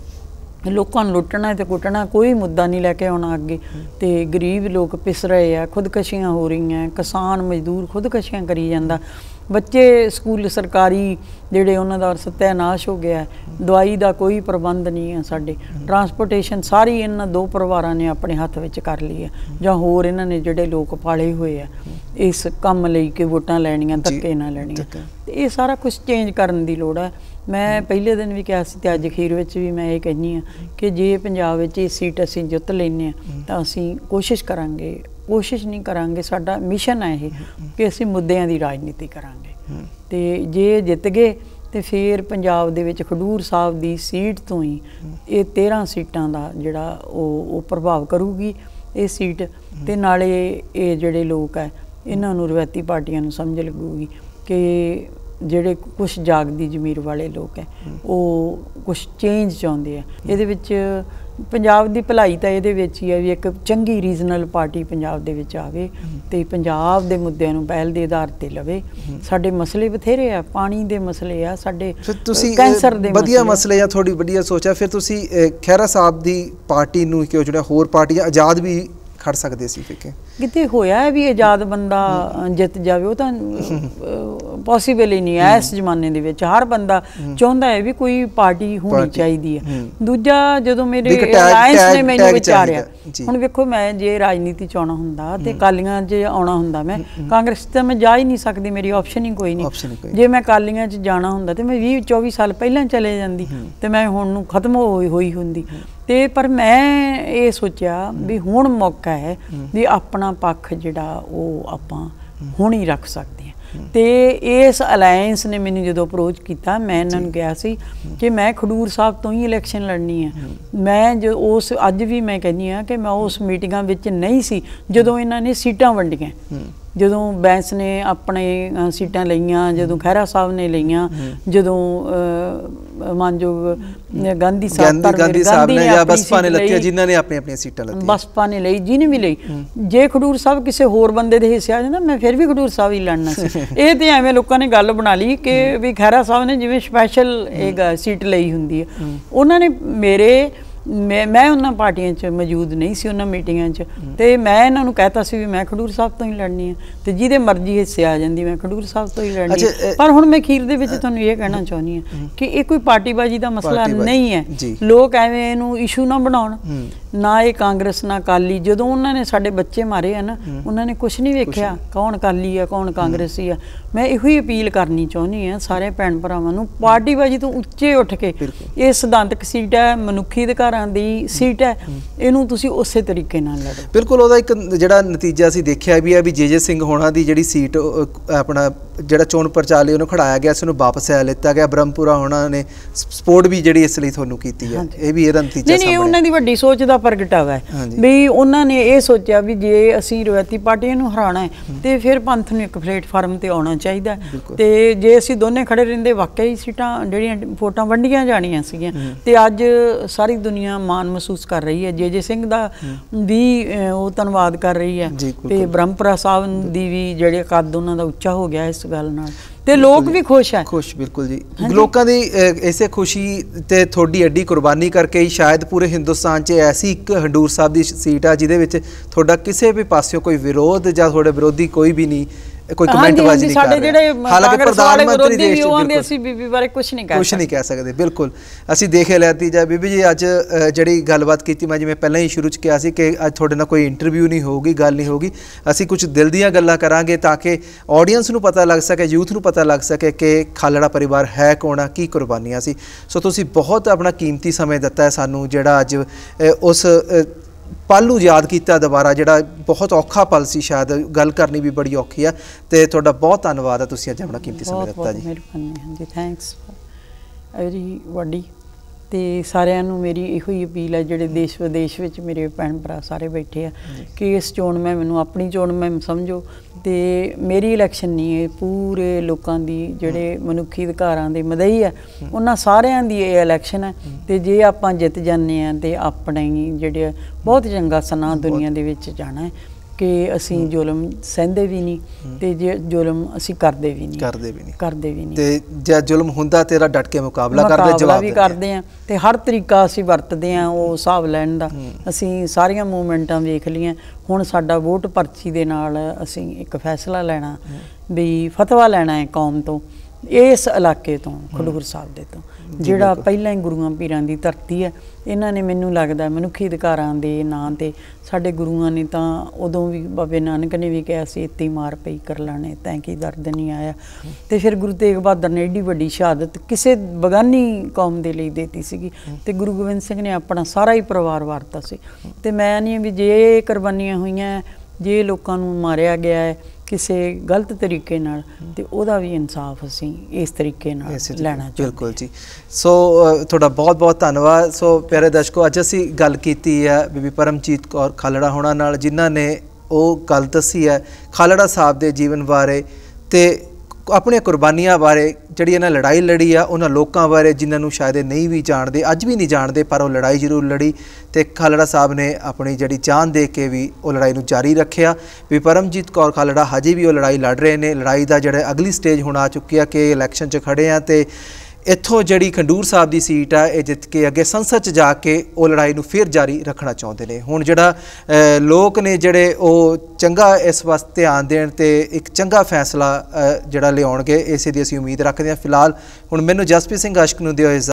लोगों को लुटना ते कुटना, कोई मुद्दा नहीं लैके आना अगे। तो गरीब लोग पिस रहे हैं, खुदकशियां हो रही हैं, किसान मजदूर खुदकशियां करी जांदा, बच्चे स्कूल सरकारी जिहड़े उन्हां दा सत्यानाश हो गया, दवाई का कोई प्रबंध नहीं है साडे, ट्रांसपोर्टेशन सारी इन्हां दो परिवारां ने अपने हत्थ विच कर ली है जां होर इन्हां ने जिहड़े लोग पाले हुए आ इस काम लई के वोटां लैणियां धक्के ना लैणियां। ते ये सारा कुछ चेंज करन दी लोड़ है। मैं पहले दिन भी कहा सी ते अज अखीर विच भी मैं ये कहनी हाँ कि जे पंजाब विच ये सीट असीं जित लैने आ तां असीं कोशिश करांगे, कोशिश नहीं करांगे, साडा मिशन है ये कि असीं मुद्दिआं दी राजनीति करांगे। ते जे जित गए तो फिर पंजाब दे विच खडूर साहब दी सीट तो ही ये तेरह सीटां दा जिहड़ा ओह प्रभाव करूगी ये सीट, ते नाले ये जिहड़े लोग है इन्हां नूं रवायती पार्टियां नूं समझ लगूगी कि ਜਿਹੜੇ ਕੁਛ ਜਾਗਦੀ ਜ਼ਮੀਰ ਵਾਲੇ ਲੋਕ ਹੈ ਉਹ ਕੁਛ ਚੇਂਜ ਚਾਹੁੰਦੇ ਆ। ਇਹਦੇ ਵਿੱਚ ਪੰਜਾਬ ਦੀ ਭਲਾਈ ਤਾਂ ਇਹਦੇ ਵਿੱਚ ਹੀ ਹੈ ਵੀ ਇੱਕ ਚੰਗੀ ਰੀਜਨਲ ਪਾਰਟੀ ਪੰਜਾਬ ਦੇ ਵਿੱਚ ਆਵੇ ਤੇ ਪੰਜਾਬ ਦੇ ਮੁੱਦਿਆਂ ਨੂੰ ਪਹਿਲ ਦੇ ਆਧਾਰ ਤੇ ਲਵੇ। ਸਾਡੇ ਮਸਲੇ ਬਥੇਰੇ ਆ, ਪਾਣੀ ਦੇ ਮਸਲੇ ਆ, ਸਾਡੇ ਕੈਂਸਰ ਦੇ ਵਧੀਆ ਮਸਲੇ ਆ, ਥੋੜੀ ਵਧੀਆ ਸੋਚਿਆ। ਫਿਰ ਤੁਸੀਂ ਖਹਿਰਾ ਸਾਹਿਬ ਦੀ ਪਾਰਟੀ ਨੂੰ ਕਿਉਂ ਜਿਹੜਾ ਹੋਰ ਪਾਰਟੀਆਂ ਆਜ਼ਾਦ ਵੀ ਖੜ ਸਕਦੇ ਸੀ ਫਿੱਕੇ ਕਿਤੇ ਹੋਇਆ ਵੀ ਆਜ਼ਾਦ ਬੰਦਾ ਜਿੱਤ ਜਾਵੇ? ਉਹ ਤਾਂ ਪੋਸੀਬਲ ਹੀ ਨਹੀਂ ਹੈ ਇਸ ਜ਼ਮਾਨੇ ਦੇ ਵਿੱਚ। ਹਰ ਬੰਦਾ ਚਾਹੁੰਦਾ ਹੈ ਵੀ ਕੋਈ ਪਾਰਟੀ ਹੋਣੀ ਚਾਹੀਦੀ ਹੈ। ਦੂਜਾ ਜਦੋਂ ਮੇਰੇ ਅਲਾਇੰਸ ਨੇ ਮੈਨੂੰ ਵਿਚਾਰਿਆ, ਹੁਣ ਵੇਖੋ ਮੈਂ ਜੇ ਰਾਜਨੀਤੀ ਚ ਆਉਣਾ ਹੁੰਦਾ ਤੇ ਅਕਾਲੀਆਂ 'ਚ ਆਉਣਾ ਹੁੰਦਾ, ਮੈਂ ਕਾਂਗਰਸ ਤਾਂ ਮੈਂ ਜਾ ਹੀ ਨਹੀਂ ਸਕਦੀ, ਮੇਰੀ ਆਪਸ਼ਨ ਹੀ ਕੋਈ ਨਹੀਂ। ਜੇ ਮੈਂ ਅਕਾਲੀਆਂ 'ਚ ਜਾਣਾ ਹੁੰਦਾ ਤੇ ਮੈਂ ਵੀਹ ਚੌਵੀ ਸਾਲ ਪਹਿਲਾਂ ਚਲੇ ਜਾਂਦੀ ਤੇ ਮੈਂ ਹੁਣ ਨੂੰ ਖਤਮ ਹੋਈ ਹੋਈ ਹੁੰਦੀ। ਤੇ ਪਰ ਮੈਂ ਇਹ ਸੋਚਿਆ ਵੀ ਹੁਣ ਮੌਕਾ ਹੈ ਵੀ ਆਪਣਾ ਪੱਖ ਜਿਹੜਾ ਉਹ ਆਪਾਂ ਹੁਣ ਹੀ ਰੱਖ ਸਕਦੇ ਹਾਂ। ਤੇ ਇਸ ਅਲਾਇੰਸ ਨੇ ਮੈਨੂੰ ਜਦੋਂ ਅਪਰੋਚ ਕੀਤਾ, ਮੈਂ ਇਹਨਾਂ ਨੂੰ ਕਿਹਾ ਸੀ ਕਿ ਮੈਂ ਖਡੂਰ ਸਾਹਿਬ ਤੋਂ ਹੀ ਇਲੈਕਸ਼ਨ ਲੜਨੀ ਹੈ। ਮੈਂ ਜੋ ਉਸ ਅੱਜ ਵੀ ਮੈਂ ਕਹਿੰਦੀ ਹਾਂ ਕਿ ਮੈਂ ਉਸ ਮੀਟਿੰਗਾਂ ਵਿੱਚ ਨਹੀਂ ਸੀ ਜਦੋਂ ਇਹਨਾਂ ਨੇ ਸੀਟਾਂ ਵੰਡੀਆਂ, ਜਦੋਂ ਬੈਂਸ ਨੇ ਆਪਣੇ ਸੀਟਾਂ ਲਈਆਂ, ਜਦੋਂ ਖਹਿਰਾ ਸਾਹਿਬ ਨੇ ਲਈਆਂ, ਜਦੋਂ ਮਾਨਯੋਗ ਗਾਂਧੀ ਸਾਹਿਬ ਗਾਂਧੀ ਸਾਹਿਬ ਨੇ ਜਾਂ ਬਸਪਾ ਨੇ ਲੱਤੀਆਂ, ਜਿਨ੍ਹਾਂ ਨੇ ਆਪਣੀ ਆਪਣੀ ਸੀਟਾਂ ਲੱਤੀਆਂ, ਬਸਪਾ ਨੇ ਲਈ, ਜਿਹਨੇ ਵੀ ਲਈ। ਜੇ ਖਡੂਰ ਸਾਹਿਬ ਕਿਸੇ ਹੋਰ ਬੰਦੇ ਦੇ ਹਿੱਸੇ ਆ ਜਾਂਦਾ ਮੈਂ ਫਿਰ ਵੀ ਖਡੂਰ ਸਾਹਿਬ ਹੀ ਲੜਨਾ ਸੀ। ਇਹ ਤੇ ਐਵੇਂ ਲੋਕਾਂ ਨੇ ਗੱਲ ਬਣਾ ਲਈ ਕਿ ਵੀ ਖਹਿਰਾ ਸਾਹਿਬ ਨੇ ਜਿਵੇਂ ਸਪੈਸ਼ਲ ਇੱਕ ਸੀਟ ਲਈ ਹੁੰਦੀ ਹੈ। ਉਹਨਾਂ ਨੇ ਮੇਰੇ ਮੈਂ ਮੈਂ ਉਹਨਾਂ ਪਾਰਟੀਆਂ 'ਚ ਮੌਜੂਦ ਨਹੀਂ ਸੀ, ਉਹਨਾਂ ਮੀਟਿੰਗਾਂ 'ਚ, ਤੇ ਮੈਂ ਇਹਨਾਂ ਨੂੰ ਕਹਿਤਾ ਸੀ ਵੀ ਮੈਂ ਖਡੂਰ ਸਾਹਿਬ ਤੋਂ ਹੀ ਲੜਨੀ ਹੈ ਤੇ ਜਿਹਦੇ ਮਰਜ਼ੀ ਹਿੱਸੇ ਆ ਜਾਂਦੀ ਮੈਂ ਖਡੂਰ ਸਾਹਿਬ ਤੋਂ ਹੀ ਲੜਨੀ ਹੈ। ਪਰ ਹੁਣ ਮੈਂ ਅਖੀਰ ਦੇ ਵਿੱਚ ਤੁਹਾਨੂੰ ਇਹ ਕਹਿਣਾ ਚਾਹੁੰਦੀ ਹਾਂ ਕਿ ਇਹ ਕੋਈ ਪਾਰਟੀਬਾਜ਼ੀ ਦਾ ਮਸਲਾ ਨਹੀਂ ਹੈ। ਲੋਕ ਐਵੇਂ ਇਹਨੂੰ ਇਸ਼ੂ ਨਾ ਬਣਾਉਣ, ਨਾ ਇਹ ਕਾਂਗਰਸ ਨਾ ਅਕਾਲੀ। ਜਦੋਂ ਉਹਨਾਂ ਨੇ ਸਾਡੇ ਬੱਚੇ ਮਾਰੇ ਆ ਨਾ, ਉਹਨਾਂ ਨੇ ਕੁਛ ਨਹੀਂ ਵੇਖਿਆ ਕੌਣ ਅਕਾਲੀ ਆ ਕੌਣ ਕਾਂਗਰਸੀ ਆ। ਮੈਂ ਇਹੋ ਹੀ ਅਪੀਲ ਕਰਨੀ ਚਾਹੁੰਦੀ ਹਾਂ ਸਾਰੇ ਭੈਣ ਭਰਾਵਾਂ ਨੂੰ, ਪਾਰਟੀਬਾਜ਼ੀ ਤੋਂ ਉੱਚੇ ਉੱਠ ਕੇ ਇਹ ਸਿਧਾਂਤਕ ਸੀਟ ਹੈ, ਮਨੁੱਖੀ ਅਧਿਕਾਰਾਂ ਦੀ ਸੀਟ ਹੈ, ਇਹਨੂੰ ਤੁਸੀਂ ਉਸੇ ਤਰੀਕੇ ਨਾਲ ਲੜੋ। ਬਿਲਕੁਲ। ਉਹਦਾ ਇੱਕ ਜਿਹੜਾ ਨਤੀਜਾ ਅਸੀਂ ਦੇਖਿਆ ਵੀ ਹੈ ਵੀ ਜੇ ਜੇ ਸਿੰਘ ਹੋਣਾ ਦੀ ਜਿਹੜੀ ਸੀਟ ਆਪਣਾ ਜਿਹੜਾ ਚੋਣ ਪ੍ਰਚਾਰ ਲਈ ਉਹਨੂੰ ਖੜਾਇਆ ਗਿਆ ਸੀ, ਉਹਨੂੰ ਵਾਪਸ ਲੈ ਲਿੱਤਾ ਗਿਆ। ਬ੍ਰਹਮਪੁਰਾ ਹੋਣਾ ਨੇ ਸਪੋਰਟ ਵੀ ਜਿਹੜੀ ਇਸ ਲਈ ਤੁਹਾਨੂੰ ਕੀਤੀ ਹੈ, ਇਹ ਵੀ ਇਹਦਾ ਨਤੀਜਾ ਨਹੀਂ। ਉਹਨਾਂ ਦੀ ਵੱਡੀ ਸੋਚ ਦਾ ਪ੍ਰਗਟਾਵਾ ਹੈ ਵੀ ਉਹਨਾਂ ਨੇ ਇਹ ਸੋਚਿਆ ਵੀ ਜੇ ਅਸੀਂ ਰਵਾਇਤੀ ਪਾਰਟੀਆਂ ਨੂੰ ਹਰਾਉਣਾ ਹੈ ਤੇ ਫਿਰ ਪੰਥ ਨੂੰ ਇੱਕ ਪਲੇਟਫਾਰਮ ਤੇ ਆਉਣਾ ਚਾਹੀਦਾ। ਤੇ ਜੇ ਅਸੀਂ ਦੋਨੇ ਖੜੇ ਰਹਿੰਦੇ ਵਾਕਈ ਸੀਟਾਂ ਜਿਹੜੀਆਂ ਵੋਟਾਂ ਵੰਡੀਆਂ ਜਾਣੀਆਂ ਸੀਗੀਆਂ। ਤੇ ਅੱਜ ਸਾਰੀ ਦੁਨੀਆ ਮਾਣ ਮਹਿਸੂਸ ਕਰ ਰਹੀ ਹੈ, ਜੇ ਜੇ ਸਿੰਘ ਦਾ ਵੀ ਉਹ ਧੰਨਵਾਦ ਕਰ ਰਹੀ ਹੈ ਤੇ ਬ੍ਰਹਮਪੁਰਾ ਸਾਹਿਬ ਦੀ ਵੀ ਜਿਹੜੇ ਕੱਦ ਉਹਨਾਂ ਦਾ ਉੱਚਾ ਹੋ ਗਿਆ ਇਸ ਗੱਲ ਨਾਲ, ਤੇ ਲੋਕ ਵੀ ਖੁਸ਼ ਹੈ। ਖੁਸ਼ ਬਿਲਕੁਲ ਜੀ। ਲੋਕਾਂ ਦੀ ਇਸੇ ਖੁਸ਼ੀ ਤੇ ਤੁਹਾਡੀ ਐਡੀ ਕੁਰਬਾਨੀ ਕਰਕੇ ਹੀ ਸ਼ਾਇਦ ਪੂਰੇ ਹਿੰਦੁਸਤਾਨ 'ਚ ਐਸੀ ਇੱਕ ਹਡੂਰ ਸਾਹਿਬ ਦੀ ਸੀਟ ਆ ਜਿਹਦੇ ਵਿੱਚ ਤੁਹਾਡਾ ਕਿਸੇ ਵੀ ਪਾਸਿਓਂ ਕੋਈ ਵਿਰੋਧ ਜਾਂ ਤੁਹਾਡੇ ਵਿਰੋਧੀ ਕੋਈ ਵੀ ਨਹੀਂ, ਕੋਈ ਕਮੈਂਟਬਾਜ਼ੀ ਨਹੀਂ ਕਰ ਰਿਹਾ। ਹਾਲਾਂਕਿ ਪ੍ਰਧਾਨ ਮੰਤਰੀ ਦੇਸ਼ ਦੇ ਅਸੀਂ ਬੀਬੀ ਬਾਰੇ ਕੁਝ ਨਹੀਂ ਕਹਿ ਕੁਝ ਨਹੀਂ ਕਹਿ ਸਕਦੇ। ਬਿਲਕੁਲ ਅਸੀਂ ਦੇਖ ਲਿਆ ਤੀਜਾ। ਬੀਬੀ ਜੀ ਅੱਜ ਜਿਹੜੀ ਗੱਲਬਾਤ ਕੀਤੀ, ਮੈਂ ਜਿਵੇਂ ਪਹਿਲਾਂ ਹੀ ਸ਼ੁਰੂ 'ਚ ਕਿਹਾ ਸੀ ਕਿ ਅੱਜ ਤੁਹਾਡੇ ਨਾਲ ਕੋਈ ਇੰਟਰਵਿਊ ਨਹੀਂ ਹੋਊਗੀ, ਗੱਲ ਨਹੀਂ ਹੋਊਗੀ, ਅਸੀਂ ਕੁਝ ਦਿਲ ਦੀਆਂ ਗੱਲਾਂ ਕਰਾਂਗੇ ਤਾਂ ਕਿ ਆਡੀਅנס ਨੂੰ ਪਤਾ ਲੱਗ ਸਕੇ, ਯੂਥ ਨੂੰ ਪਤਾ ਲੱਗ ਸਕੇ ਕਿ ਖਾਲੜਾ ਪਰਿਵਾਰ ਹੈ ਕੌਣ ਆ, ਕੀ ਕੁਰਬਾਨੀਆਂ ਸੀ। ਸੋ ਤੁਸੀਂ ਬਹੁਤ ਆਪਣਾ ਕੀਮਤੀ ਸਮੇਂ ਦਿੱਤਾ ਹੈ ਸਾਨੂੰ, ਜਿਹੜਾ ਅੱਜ ਉਸ ਪਲ ਨੂੰ ਯਾਦ ਕੀਤਾ ਦੁਬਾਰਾ, ਜਿਹੜਾ ਬਹੁਤ ਔਖਾ ਪਲ ਸੀ, ਸ਼ਾਇਦ ਗੱਲ ਕਰਨੀ ਵੀ ਬੜੀ ਔਖੀ ਆ। ਤੇ ਤੁਹਾਡਾ ਬਹੁਤ ਧੰਨਵਾਦ ਹੈ, ਤੁਸੀਂ ਅੱਜ ਆਪਣਾ ਕੀਮਤੀ ਸਮੇਂ ਦਿੱਤਾ ਜੀ। ਮਿਹਰਬਾਨੀ। ਹਾਂਜੀ, ਥੈਂਕਸ ਐਵਰੀਬਾਡੀ। ਤੇ ਸਾਰਿਆਂ ਨੂੰ ਮੇਰੀ ਇਹੋ ਹੀ ਅਪੀਲ ਹੈ ਜਿਹੜੇ ਦੇਸ਼ ਵਿਦੇਸ਼ ਵਿੱਚ ਮੇਰੇ ਭੈਣ ਭਰਾ ਸਾਰੇ ਬੈਠੇ ਆ ਕਿ ਇਸ ਚੋਣ ਮੈਂ ਮੈਨੂੰ ਆਪਣੀ ਚੋਣ ਮੈਂ ਸਮਝੋ। ਤੇ ਮੇਰੀ ਇਲੈਕਸ਼ਨ ਨਹੀਂ, ਇਹ ਪੂਰੇ ਲੋਕਾਂ ਦੀ ਜਿਹੜੇ ਮਨੁੱਖੀ ਅਧਿਕਾਰਾਂ ਦੇ ਮਦਈ ਹੈ ਉਹਨਾਂ ਸਾਰਿਆਂ ਦੀ ਇਹ ਇਲੈਕਸ਼ਨ ਹੈ। ਤੇ ਜੇ ਆਪਾਂ ਜਿੱਤ ਜਾਂਦੇ ਹਾਂ ਤੇ ਆਪਣੇ ਜਿਹੜੇ ਬਹੁਤ ਚੰਗਾ ਸੁਨਾਹ ਦੁਨੀਆ ਦੇ ਵਿੱਚ ਜਾਣਾ ਹੈ ਕਿ ਅਸੀਂ ਜ਼ੁਲਮ ਸਹਿੰਦੇ ਵੀ ਨਹੀਂ ਤੇ ਜੇ ਜ਼ੁਲਮ ਅਸੀਂ ਕਰਦੇ ਵੀ ਨਹੀਂ ਕਰਦੇ ਵੀ ਨਹੀਂ ਕਰਦੇ ਵੀ ਨਹੀਂ ਤੇ ਜੇ ਜ਼ੁਲਮ ਹੁੰਦਾ ਤੇਰਾ ਡਟ ਕੇ ਮੁਕਾਬਲਾ ਕਰਦੇ, ਜਵਾਬ ਵੀ ਕਰਦੇ ਆ ਤੇ ਹਰ ਤਰੀਕਾ ਅਸੀਂ ਵਰਤਦੇ ਆ ਉਹ ਹਿਸਾਬ ਲੈਣ ਦਾ। ਅਸੀਂ ਸਾਰੀਆਂ ਮੂਵਮੈਂਟਾਂ ਵੇਖ ਲਈਆਂ। ਹੁਣ ਸਾਡਾ ਵੋਟ ਪਰਚੀ ਦੇ ਨਾਲ ਅਸੀਂ ਇੱਕ ਫੈਸਲਾ ਲੈਣਾ ਵੀ ਫਤਵਾ ਲੈਣਾ ਹੈ ਕੌਮ ਤੋਂ, ਇਸ ਇਲਾਕੇ ਤੋਂ, ਖਡੂਰ ਸਾਹਿਬ ਦੇ ਤੋਂ, ਜਿਹੜਾ ਪਹਿਲਾਂ ਹੀ ਗੁਰੂਆਂ ਪੀਰਾਂ ਦੀ ਧਰਤੀ ਹੈ। ਇਹਨਾਂ ਨੇ ਮੈਨੂੰ ਲੱਗਦਾ ਮਨੁੱਖੀ ਅਧਿਕਾਰਾਂ ਦੇ ਨਾਂ 'ਤੇ ਸਾਡੇ ਗੁਰੂਆਂ ਨੇ ਤਾਂ ਉਦੋਂ ਵੀ ਬਾਬੇ ਨਾਨਕ ਨੇ ਵੀ ਕਿਹਾ ਸੀ ਇੱਤੀ ਮਾਰ ਪਈ ਕਰ ਲਾਣੇ ਤੈਂ ਕੀ ਦਰਦ ਨਹੀਂ ਆਇਆ। ਤੇ ਫਿਰ ਗੁਰੂ ਤੇਗ ਬਹਾਦਰ ਨੇ ਏਡੀ ਵੱਡੀ ਸ਼ਹਾਦਤ ਕਿਸੇ ਬਗਾਨੀ ਕੌਮ ਦੇ ਲਈ ਦੇਤੀ ਸੀਗੀ ਤੇ ਗੁਰੂ ਗੋਬਿੰਦ ਸਿੰਘ ਨੇ ਆਪਣਾ ਸਾਰਾ ਹੀ ਪਰਿਵਾਰ ਵਾਰਤਾ ਸੀ। ਤੇ ਮੈਂ ਨਹੀਂ ਵੀ ਜੇ ਕੁਰਬਾਨੀਆਂ ਹੋਈਆਂ, ਜੇ ਲੋਕਾਂ ਨੂੰ ਮਾਰਿਆ ਗਿਆ ਹੈ ਕਿਸੇ ਗਲਤ ਤਰੀਕੇ ਨਾਲ ਤੇ ਉਹਦਾ ਵੀ ਇਨਸਾਫ ਅਸੀਂ ਇਸ ਤਰੀਕੇ ਨਾਲ ਲੈਣਾ ਚਾਹੀਦਾ। ਬਿਲਕੁਲ ਜੀ। ਸੋ ਤੁਹਾਡਾ ਬਹੁਤ ਬਹੁਤ ਧੰਨਵਾਦ। ਸੋ ਪਿਆਰੇ ਦਰਸ਼ਕੋ, ਅੱਜ ਅਸੀਂ ਗੱਲ ਕੀਤੀ ਹੈ ਬੀਬੀ ਪਰਮਜੀਤ ਕੌਰ ਖਾਲੜਾ ਹੋਣਾ ਨਾਲ, ਜਿਨ੍ਹਾਂ ਨੇ ਉਹ ਗੱਲ ਦੱਸੀ ਹੈ ਖਾਲੜਾ ਸਾਹਿਬ ਦੇ ਜੀਵਨ ਬਾਰੇ ਤੇ अपने कुर्बानियां बारे जिहड़ी इन्हां लड़ाई लड़ी आ उन्हां लोकां बारे जिन्हां नूं शायद नहीं भी जानते अज भी नहीं जानते पर वो लड़ाई जरूर लड़ी तो खालड़ा साहब ने अपनी जिहड़ी जान दे के भी वो लड़ाई नूं जारी रखिया भी परमजीत कौर खालड़ा हजे भी वो लड़ाई लड़ रहे हैं। लड़ाई का जिहड़ा अगली स्टेज हुण आ चुकी है कि इलैक्शन च खड़े हैं तो इत्थों जिहड़ी खंडूर साहब की सीट आ ये जित के अगे संसद च जाके वो लड़ाई नूं फिर जारी रखना चाहुंदे ने। हुण जिहड़ा लोग ने जिहड़े वो चंगा इस वास्ते ध्यान देण ते एक चंगा फैसला जिहड़ा लिआउणगे इसे दी असीं उम्मीद रखदे हां। फिलहाल हुण मैनूं जसप्रीत सिंह आशक नूं दिओ।